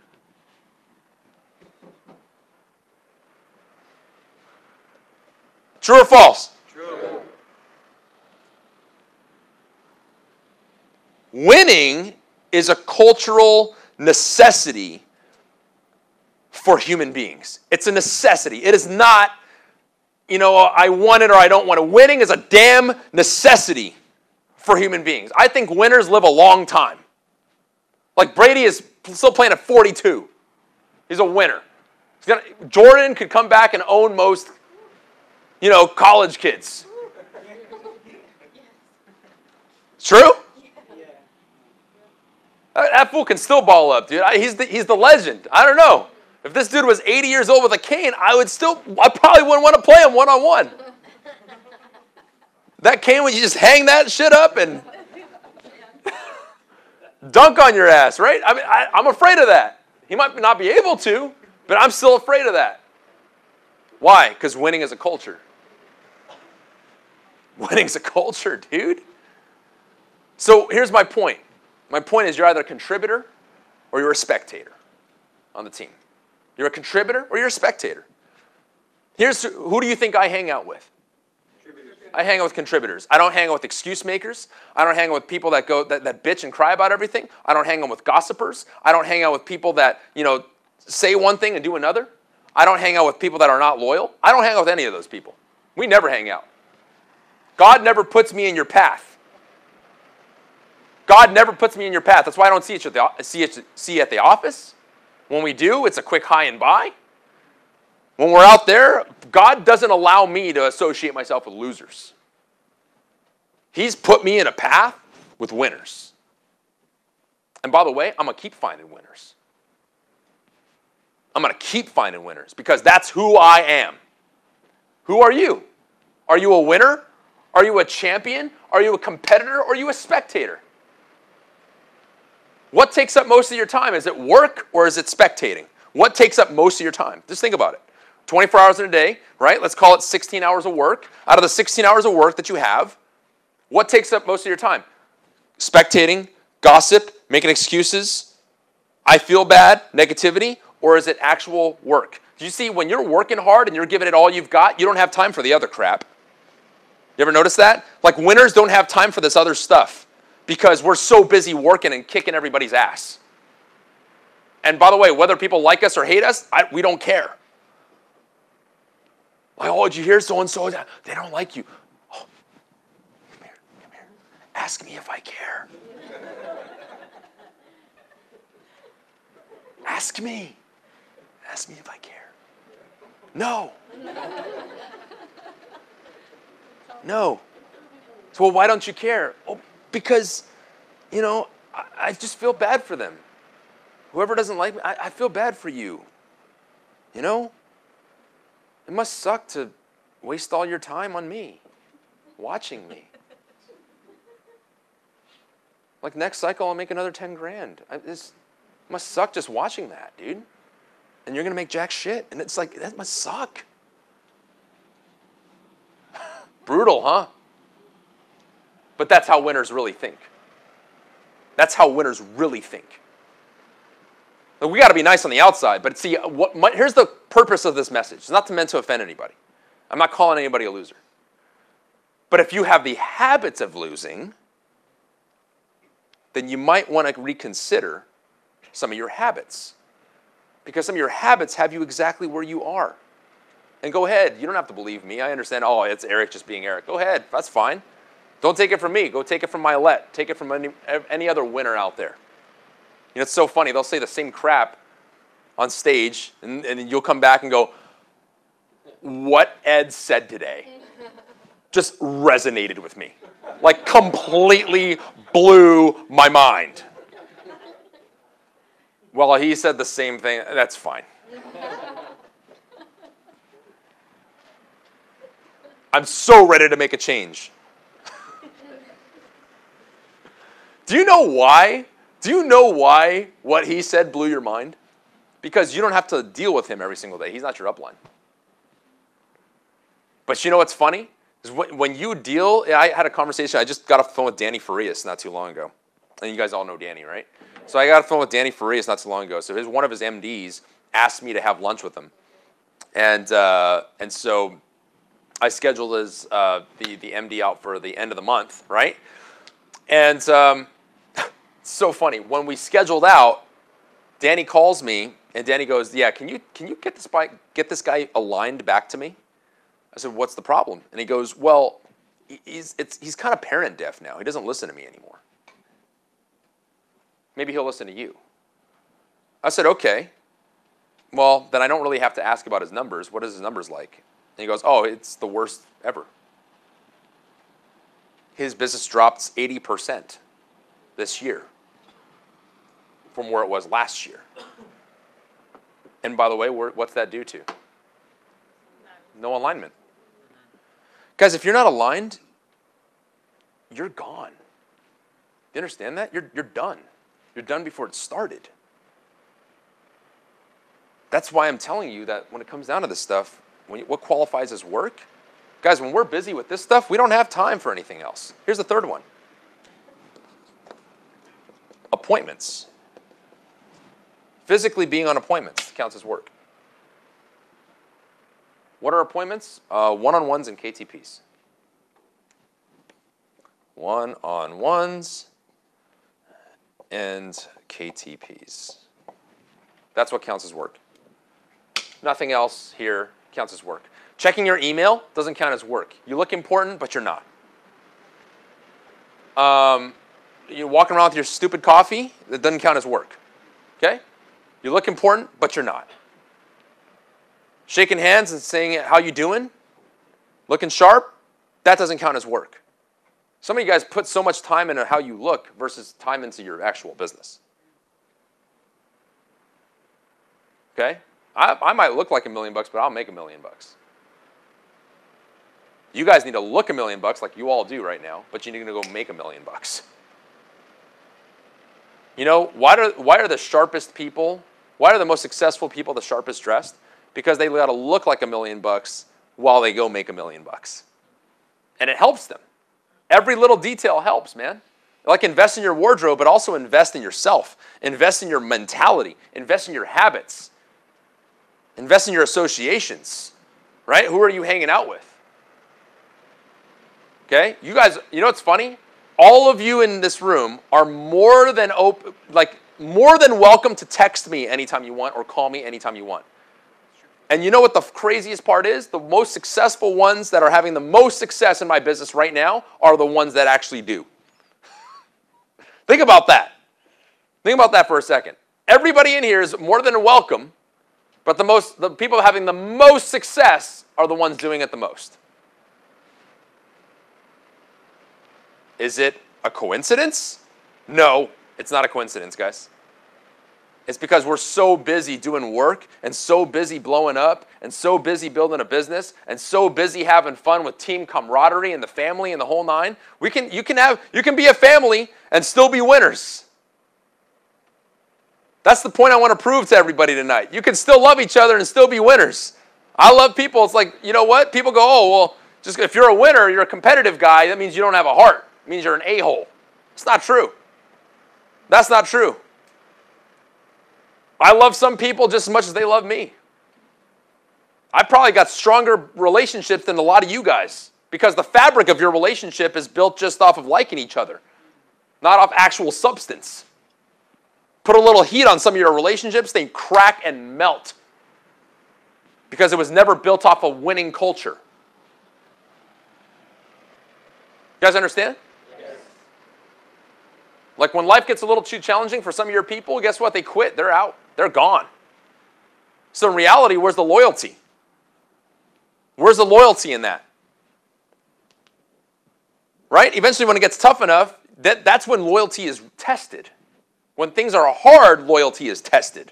True or false? True. Winning is a cultural necessity for human beings. It's a necessity. It is not, I want it or I don't want it. Winning is a damn necessity for human beings. I think winners live a long time. Like Brady is still playing at 42. He's a winner. Jordan could come back and own most, college kids. True? That fool can still ball up, dude. He's the legend. I don't know. If this dude was 80 years old with a cane, I probably wouldn't want to play him one-on-one. That cane, would you just hang that shit up and dunk on your ass, right? I mean, I'm afraid of that. He might not be able to, but I'm still afraid of that. Why? Because winning is a culture. Winning's a culture, dude. So here's my point. My point is you're either a contributor or you're a spectator on the team. You're a contributor or you're a spectator. Who do you think I hang out with? I hang out with contributors. I don't hang out with excuse makers. I don't hang out with people that bitch and cry about everything. I don't hang out with gossipers. I don't hang out with people that, say one thing and do another. I don't hang out with people that are not loyal. I don't hang out with any of those people. We never hang out. God never puts me in your path. God never puts me in your path. That's why I don't see you at the office. When we do, it's a quick hi and bye. When we're out there, God doesn't allow me to associate myself with losers. He's put me in a path with winners. And by the way, I'm going to keep finding winners. I'm going to keep finding winners because that's who I am. Who are you? Are you a winner? Are you a champion? Are you a competitor? Or are you a spectator? What takes up most of your time? Is it work or is it spectating? What takes up most of your time? Just think about it. 24 hours in a day, right? Let's call it 16 hours of work. Out of the 16 hours of work that you have, what takes up most of your time? Spectating, gossip, making excuses, I feel bad, negativity, or is it actual work? Do you see, when you're working hard and you're giving it all you've got, you don't have time for the other crap. You ever notice that? Like winners don't have time for this other stuff because we're so busy working and kicking everybody's ass. And by the way, whether people like us or hate us, we don't care. Like, oh, did you hear so-and-so? They don't like you. Oh, come here. Ask me if I care. Ask me. Ask me if I care. No. No. So, well, why don't you care? Oh, because, I just feel bad for them. Whoever doesn't like me, I feel bad for you. It must suck to waste all your time on me, watching me. Like next cycle, I'll make another 10 grand. It must suck just watching that, dude. And you're going to make jack shit. And it's like, that must suck. Brutal, huh? But that's how winners really think. That's how winners really think. Like, we got to be nice on the outside, but see, here's the purpose of this message. It's not meant to offend anybody. I'm not calling anybody a loser. But if you have the habits of losing, then you might want to reconsider some of your habits. Because some of your habits have you exactly where you are. And go ahead. You don't have to believe me. I understand, oh, it's Eric just being Eric. Go ahead. That's fine. Don't take it from me. Go take it from Mylette. Take it from any other winner out there. It's so funny. They'll say the same crap on stage, and you'll come back and go, what Ed said today just resonated with me. Like, completely blew my mind. Well, he said the same thing. That's fine. I'm so ready to make a change. Do you know why? Do you know why what he said blew your mind? Because you don't have to deal with him every single day. He's not your upline. But you know what's funny? Is when you deal, I had a conversation, I just got off the phone with Danny Farias not too long ago. And you guys all know Danny, right? So I got off the phone with Danny Farias not too long ago. So one of his MDs asked me to have lunch with him. And so I scheduled the MD out for the end of the month, right? And so funny. When we scheduled out, Danny calls me, and Danny goes, "Yeah, can you get this guy aligned back to me?" I said, "What's the problem?" And he goes, "Well, he's kind of parent deaf now. He doesn't listen to me anymore. Maybe he'll listen to you." I said, "Okay. Well, then I don't really have to ask about his numbers. What is his numbers like?" And he goes, "Oh, it's the worst ever. His business dropped 80% this year from where it was last year." And by the way, what's that due to? No alignment. Guys, if you're not aligned, you're gone. You understand that? You're done. You're done before it started. That's why I'm telling you that when it comes down to this stuff, what qualifies as work? Guys, when we're busy with this stuff, we don't have time for anything else. Here's the third one. Appointments. Physically being on appointments counts as work. What are appointments? One-on-ones and KTPs. one-on-ones, and KTPs. That's what counts as work. Nothing else here counts as work. Checking your email doesn't count as work. You look important, but you're not. You're walking around with your stupid coffee, that doesn't count as work. Okay? You look important, but you're not. Shaking hands and saying, how you doing? Looking sharp, that doesn't count as work. Some of you guys put so much time into how you look versus time into your actual business. Okay? I might look like $1 million, but I'll make $1 million. You guys need to look $1 million like you all do right now, but you need to go make $1 million. You know, why are the sharpest people, why are the most successful people the sharpest dressed? Because they got to look like $1 million while they go make $1 million. And it helps them. Every little detail helps, man. Like invest in your wardrobe, but also invest in yourself. Invest in your mentality. Invest in your habits. Invest in your associations, right? Who are you hanging out with? Okay? You guys, you know what's funny? All of you in this room are more than welcome to text me anytime you want or call me anytime you want. And you know what the craziest part is? The most successful ones that are having the most success in my business right now are the ones that actually do. Think about that. Think about that for a second. Everybody in here is more than welcome, but the people having the most success are the ones doing it the most. Is it a coincidence? No, it's not a coincidence, guys. It's because we're so busy doing work and so busy blowing up and so busy building a business and so busy having fun with team camaraderie and the family and the whole nine. You can be a family and still be winners. That's the point I want to prove to everybody tonight. You can still love each other and still be winners. I love people. It's like, you know what? People go, oh, well, just if you're a winner, you're a competitive guy, that means you don't have a heart. It means you're an a-hole. It's not true. That's not true. I love some people just as much as they love me. I probably got stronger relationships than a lot of you guys because the fabric of your relationship is built just off of liking each other, not off actual substance. Put a little heat on some of your relationships, they crack and melt because it was never built off a winning culture. You guys understand? Like when life gets a little too challenging for some of your people, guess what? They quit. They're out. They're gone. So in reality, where's the loyalty? Where's the loyalty in that? Right? Eventually when it gets tough enough, that's when loyalty is tested. When things are hard, loyalty is tested.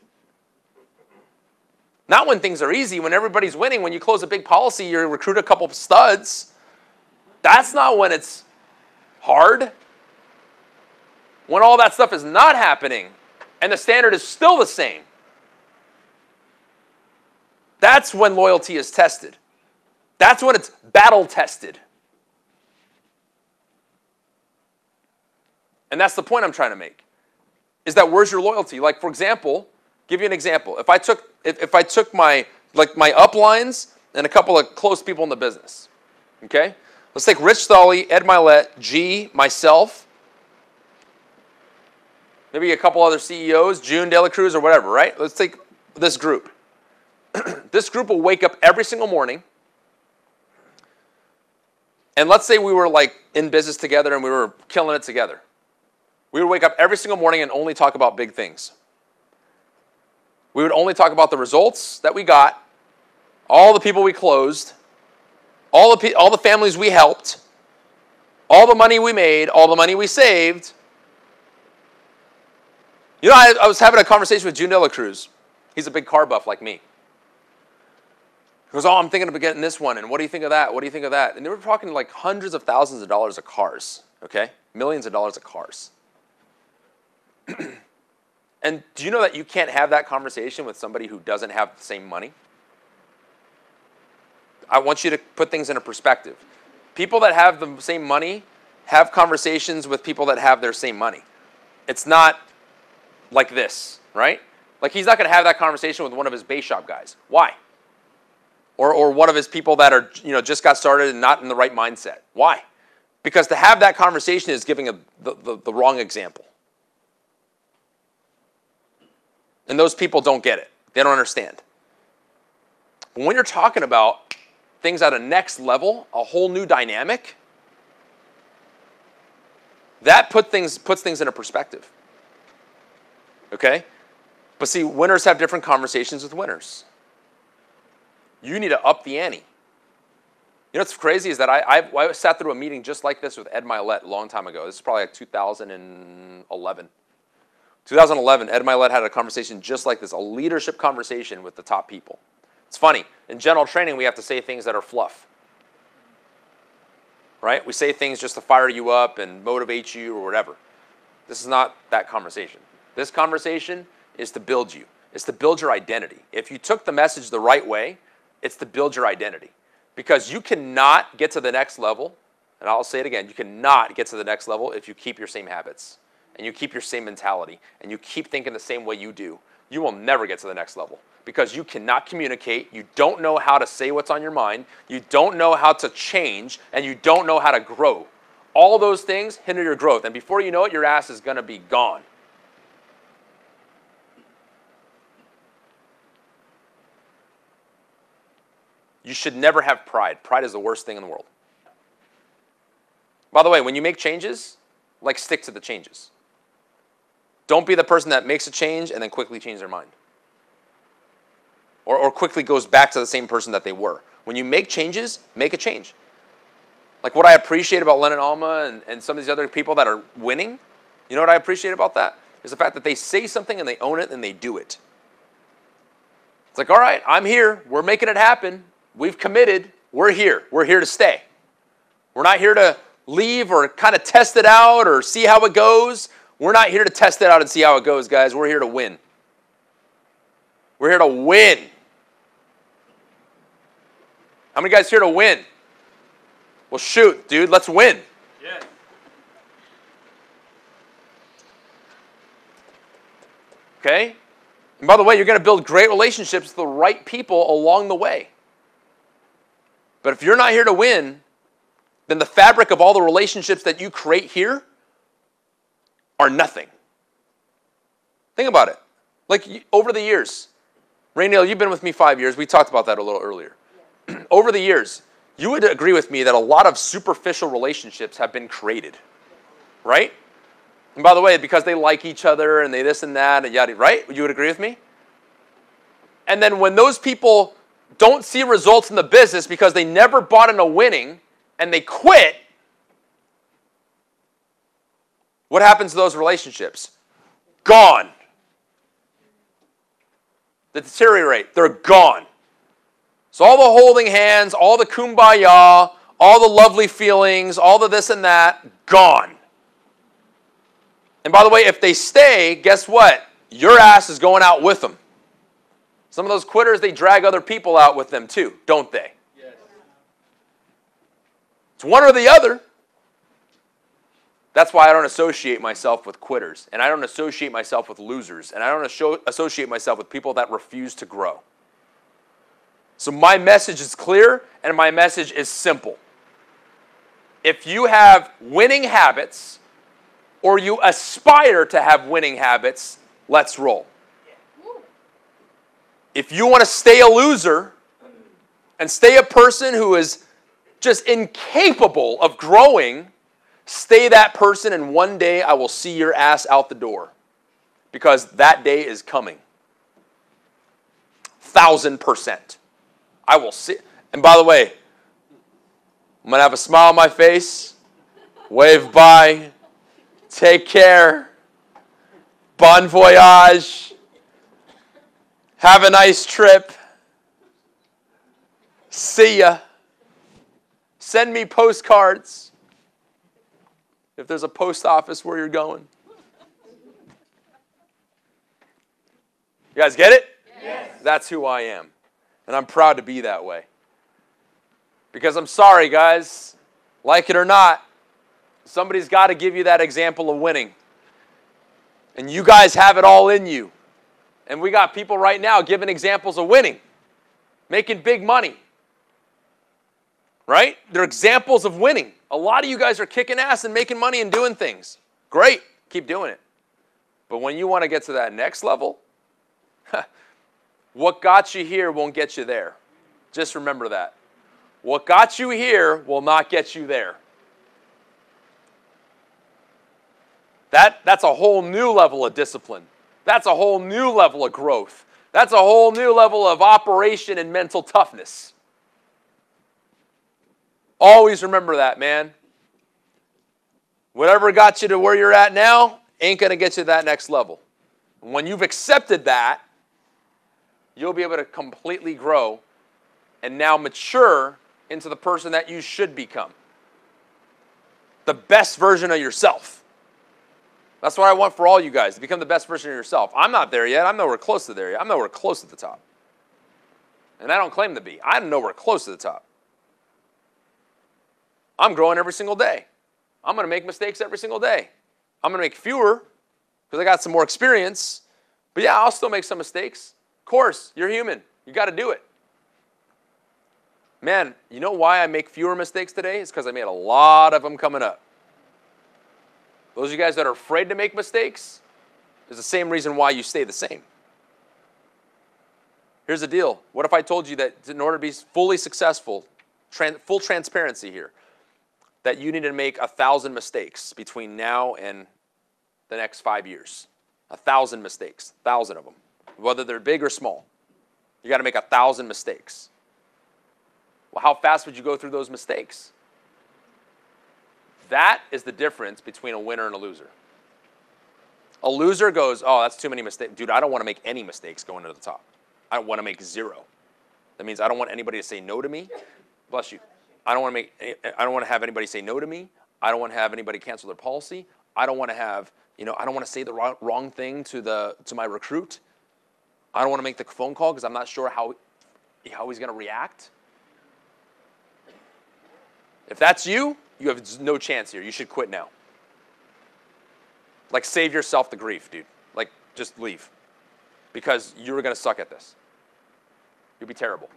Not when things are easy, when everybody's winning, when you close a big policy, you recruit a couple of studs. That's not when it's hard. When all that stuff is not happening and the standard is still the same, that's when loyalty is tested. That's when it's battle tested. And that's the point I'm trying to make. Is that where's your loyalty? Like for example, give you an example. If I took my uplines and a couple of close people in the business, okay? Let's take Rich Stolley, Ed Milet, G, myself, maybe a couple other CEOs, June De La Cruz or whatever, right? Let's take this group. This group will wake up every single morning, and let's say we were like in business together and we were killing it together. We would wake up every single morning and only talk about big things. We would only talk about the results that we got, all the people we closed, all the families we helped, all the money we made, all the money we saved. You know, I was having a conversation with June De La Cruz. He's a big car buff like me. He goes, oh, I'm thinking of getting this one, and what do you think of that? What do you think of that? And they were talking like hundreds of thousands of dollars of cars, okay? Millions of dollars of cars. And do you know that you can't have that conversation with somebody who doesn't have the same money? I want you to put things into perspective. People that have the same money have conversations with people that have their same money. It's not like this, right? Like he's not going to have that conversation with one of his base shop guys. Why? Or one of his people that are, just got started and not in the right mindset. Why? Because to have that conversation is giving the wrong example. And those people don't get it. They don't understand. But when you're talking about things at a next level, a whole new dynamic, that puts things into perspective. Okay? But see, winners have different conversations with winners. You need to up the ante. You know what's crazy is that I sat through a meeting just like this with Ed Milet a long time ago. This is probably like 2011. 2011, Ed Milet had a conversation just like this, a leadership conversation with the top people. It's funny. In general training, we have to say things that are fluff. Right? We say things just to fire you up and motivate you or whatever. This is not that conversation. This conversation is to build you. It's to build your identity. If you took the message the right way, it's to build your identity. Because you cannot get to the next level, and I'll say it again, you cannot get to the next level if you keep your same habits, and you keep your same mentality, and you keep thinking the same way you do. You will never get to the next level because you cannot communicate, you don't know how to say what's on your mind, you don't know how to change, and you don't know how to grow. All those things hinder your growth, and before you know it, your ass is going to be gone. You should never have pride. Pride is the worst thing in the world. By the way, when you make changes, like stick to the changes. Don't be the person that makes a change and then quickly change their mind. Or quickly goes back to the same person that they were. When you make changes, make a change. Like what I appreciate about Lennon Alma and some of these other people that are winning, you know what I appreciate about that? Is the fact that they say something and they own it and they do it. It's like, all right, I'm here. We're making it happen. We've committed. We're here. We're here to stay. We're not here to leave or kind of test it out or see how it goes. We're not here to test it out and see how it goes, guys. We're here to win. We're here to win. How many guys here to win? Well, shoot, dude, let's win. Yeah. Okay? And by the way, you're going to build great relationships with the right people along the way. But if you're not here to win, then the fabric of all the relationships that you create here are nothing. Think about it. Like over the years, Rainiel, you've been with me 5 years. We talked about that a little earlier. Yeah. Over the years, you would agree with me that a lot of superficial relationships have been created, right? And by the way, because they like each other and they this and that and yada, right? You would agree with me? And then when those people don't see results in the business because they never bought into winning and they quit, what happens to those relationships? Gone. They deteriorate. They're gone. So all the holding hands, all the kumbaya, all the lovely feelings, all the this and that, gone. And by the way, if they stay, guess what? Your ass is going out with them. Some of those quitters, they drag other people out with them too, don't they? Yes. It's one or the other. That's why I don't associate myself with quitters, and I don't associate myself with losers, and I don't associate myself with people that refuse to grow. So my message is clear, and my message is simple. If you have winning habits, or you aspire to have winning habits, let's roll. If you want to stay a loser and stay a person who is just incapable of growing, stay that person, and one day I will see your ass out the door. Because that day is coming. 1000%. I will see. And by the way, I'm going to have a smile on my face, wave bye, take care, bon voyage, have a nice trip, see ya, send me postcards if there's a post office where you're going. You guys get it? Yes. That's who I am. And I'm proud to be that way. Because I'm sorry, guys, like it or not, somebody's got to give you that example of winning. And you guys have it all in you. And we got people right now giving examples of winning, making big money. Right? They're examples of winning. A lot of you guys are kicking ass and making money and doing things. Great. Keep doing it. But when you want to get to that next level, what got you here won't get you there. Just remember that. What got you here will not get you there. That's a whole new level of discipline. That's a whole new level of growth. That's a whole new level of operation and mental toughness. Always remember that, man. Whatever got you to where you're at now ain't going to get you to that next level. When you've accepted that, you'll be able to completely grow and now mature into the person that you should become. The best version of yourself. That's what I want for all you guys, to become the best version of yourself. I'm not there yet. I'm nowhere close to there yet. I'm nowhere close to the top. And I don't claim to be. I'm nowhere close to the top. I'm growing every single day. I'm going to make mistakes every single day. I'm going to make fewer because I got some more experience. But yeah, I'll still make some mistakes. Of course, you're human. You got to do it. Man, you know why I make fewer mistakes today? It's because I made a lot of them coming up. Those of you guys that are afraid to make mistakes is the same reason why you stay the same. Here's the deal. What if I told you that in order to be fully successful, full transparency here, that you need to make 1,000 mistakes between now and the next 5 years? 1,000 mistakes, 1,000 of them, whether they're big or small. You got to make 1,000 mistakes. Well, how fast would you go through those mistakes? That is the difference between a winner and a loser. A loser goes, oh, that's too many mistakes. Dude, I don't want to make any mistakes going to the top. I want to make 0. That means I don't want anybody to say no to me. Bless you. I don't want to have anybody say no to me. I don't want to have anybody cancel their policy. I don't want to have, I don't want to say the wrong thing to my recruit. I don't want to make the phone call because I'm not sure how he's going to react. If that's you, you have no chance here. You should quit now. Like, save yourself the grief, dude. Like, just leave. Because you're going to suck at this. You'll be terrible.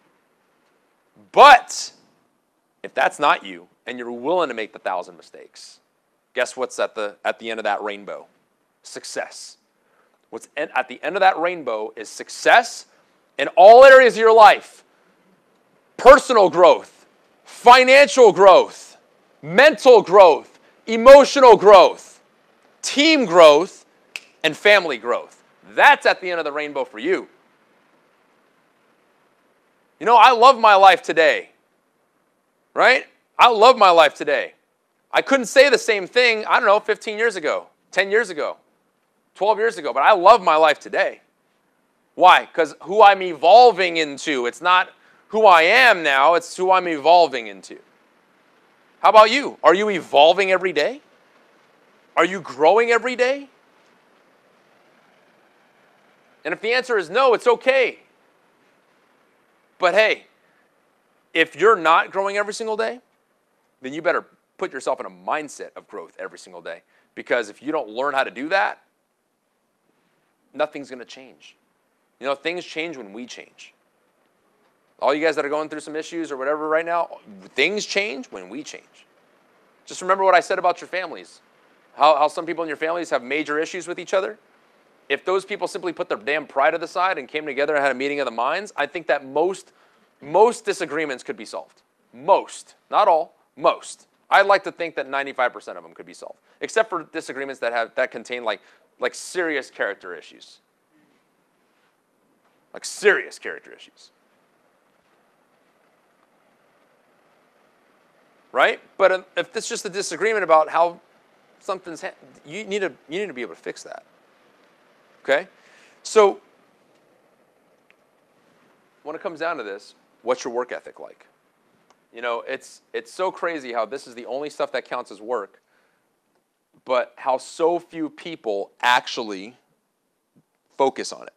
But if that's not you, and you're willing to make the 1,000 mistakes, guess what's at the end of that rainbow? Success. What's at the end of that rainbow is success in all areas of your life. Personal growth, financial growth, mental growth, emotional growth, team growth, and family growth. That's at the end of the rainbow for you. I love my life today. Right? I love my life today. I couldn't say the same thing, 15 years ago, 10 years ago, 12 years ago, but I love my life today. Why? Because who I'm evolving into. It's not who I am now, it's who I'm evolving into. How about you? Are you evolving every day? Are you growing every day? And if the answer is no, it's okay. But hey, if you're not growing every single day, then you better put yourself in a mindset of growth every single day. Because if you don't learn how to do that, nothing's going to change. Things change when we change. All you guys that are going through some issues or whatever right now, things change when we change. Just remember what I said about your families. How some people in your families have major issues with each other. If those people simply put their damn pride to the side and came together and had a meeting of the minds, I think that most disagreements could be solved. Most. Not all. Most. I'd like to think that 95% of them could be solved. Except for disagreements that contain like serious character issues. Like serious character issues. Right? But if it's just a disagreement about how something's you need to be able to fix that. Okay? So when it comes down to this, what's your work ethic like? It's so crazy how this is the only stuff that counts as work, but how so few people actually focus on it.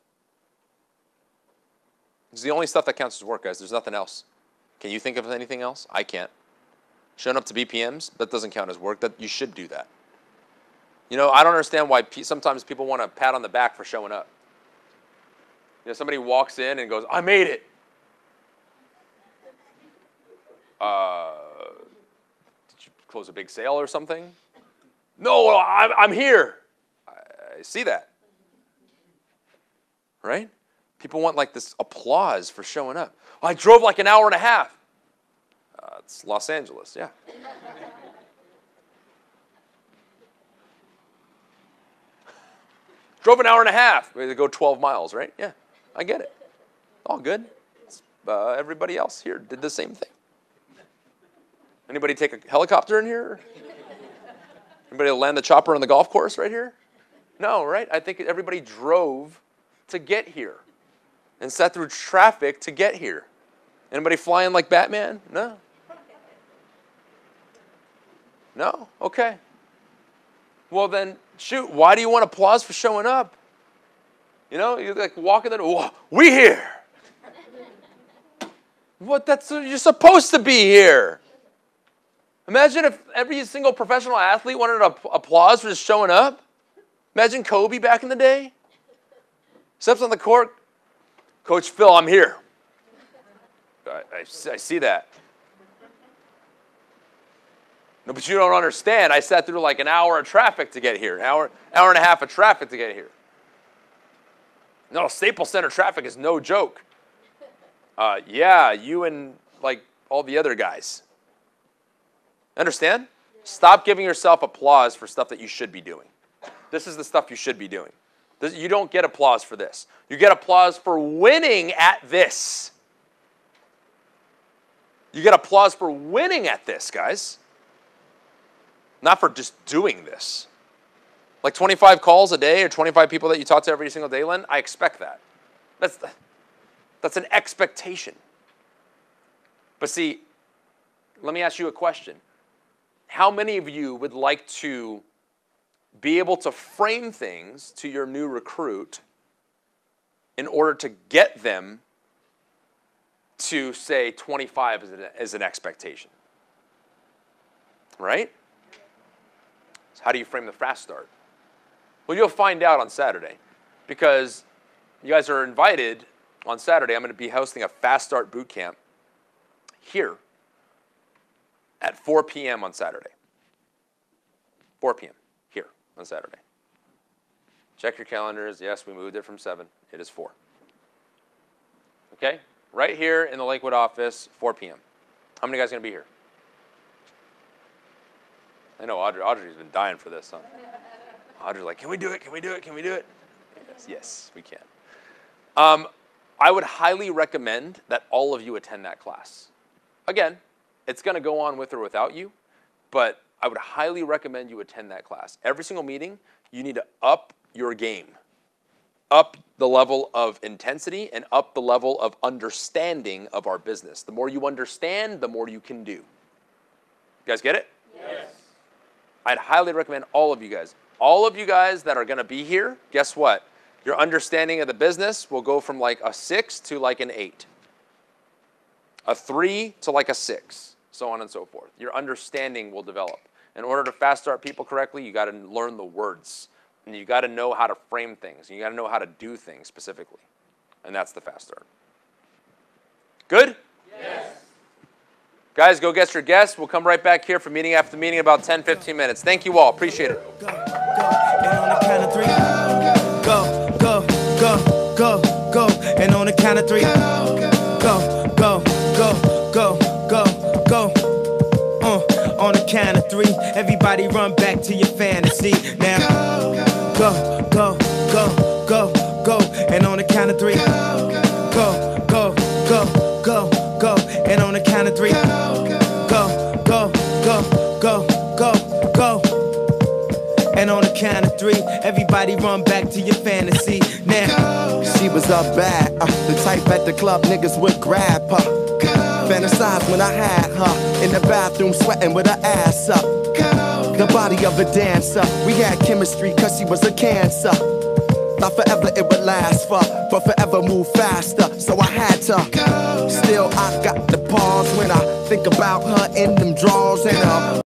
It's the only stuff that counts as work, guys. There's nothing else. Can you think of anything else? I can't. Showing up to BPMs, that doesn't count as work. That you should do that. I don't understand why sometimes people want a pat on the back for showing up. Somebody walks in and goes, I made it. Did you close a big sale or something. No, I'm here. I see that. Right? People want like this applause for showing up. I drove like an hour and a half. It's Los Angeles, yeah. Drove an hour and a half. We had to go 12 miles, right? Yeah, I get it. All good. Everybody else here did the same thing. Anybody take a helicopter in here? Anybody land the chopper on the golf course right here? No, right? I think everybody drove to get here and sat through traffic to get here. Anybody flying like Batman? No. No? Okay. Well then, shoot, why do you want applause for showing up? You know, you're like walking the door, we here. What, you're supposed to be here. Imagine if every single professional athlete wanted applause for just showing up. Imagine Kobe back in the day. Steps on the court, Coach Phil, I'm here. I see that. No, but you don't understand. I sat through like an hour of traffic to get here, hour and a half of traffic to get here. No, Staples Center traffic is no joke. Yeah, you and like all the other guys. Understand? Stop giving yourself applause for stuff that you should be doing. This is the stuff you should be doing. You don't get applause for this. You get applause for winning at this. You get applause for winning at this, guys. Not for just doing this. Like 25 calls a day or 25 people that you talk to every single day, Len, I expect that. That's an expectation. But see, let me ask you a question. How many of you would like to be able to frame things to your new recruit in order to get them to say 25 as an expectation? Right? So how do you frame the fast start? Well, you'll find out on Saturday because you guys are invited on Saturday. I'm going to be hosting a fast start boot camp here at 4 p.m. on Saturday. 4 p.m. here on Saturday. Check your calendars. Yes, we moved it from 7. It is 4. Okay? Right here in the Lakewood office, 4 p.m. How many guys are going to be here? I know Audrey's been dying for this, huh? Audrey's like, can we do it? Can we do it? Can we do it? Yes, we can. I would highly recommend that all of you attend that class. Again, it's going to go on with or without you, but I would highly recommend you attend that class. Every single meeting, you need to up your game, up the level of intensity, and up the level of understanding of our business. The more you understand, the more you can do. You guys get it? Yes. I'd highly recommend all of you guys that are going to be here, guess what? Your understanding of the business will go from like a 6 to like an 8. A 3 to like a 6, so on and so forth. Your understanding will develop. In order to fast start people correctly, you got to learn the words. And you got to know how to frame things. You got to know how to do things specifically. And that's the fast start. Good? Yes. Guys, go get your guests. We'll come right back here for meeting after meeting in about 10, 15 minutes. Thank you all. Appreciate it. Go, and on the count of 3, go, go, go, go, go, and on the count of 3, go, go, go, go, go, go. On the count of 3, everybody run back to your fantasy. Now, go, go, go, go, go, and on the count of 3, go, go, go, go, go, and on the count of 3, go, go, go, go, go, go, and on the count of 3, everybody run back to your fantasy. Now, she was up bad, the type at the club niggas would grab her. Fantasize when I had her in the bathroom sweating with her ass up. The body of a dancer. We had chemistry cause she was a cancer. Thought forever it would last for, but forever move faster. So I had to. Still I got the pause when I think about her in them drawers and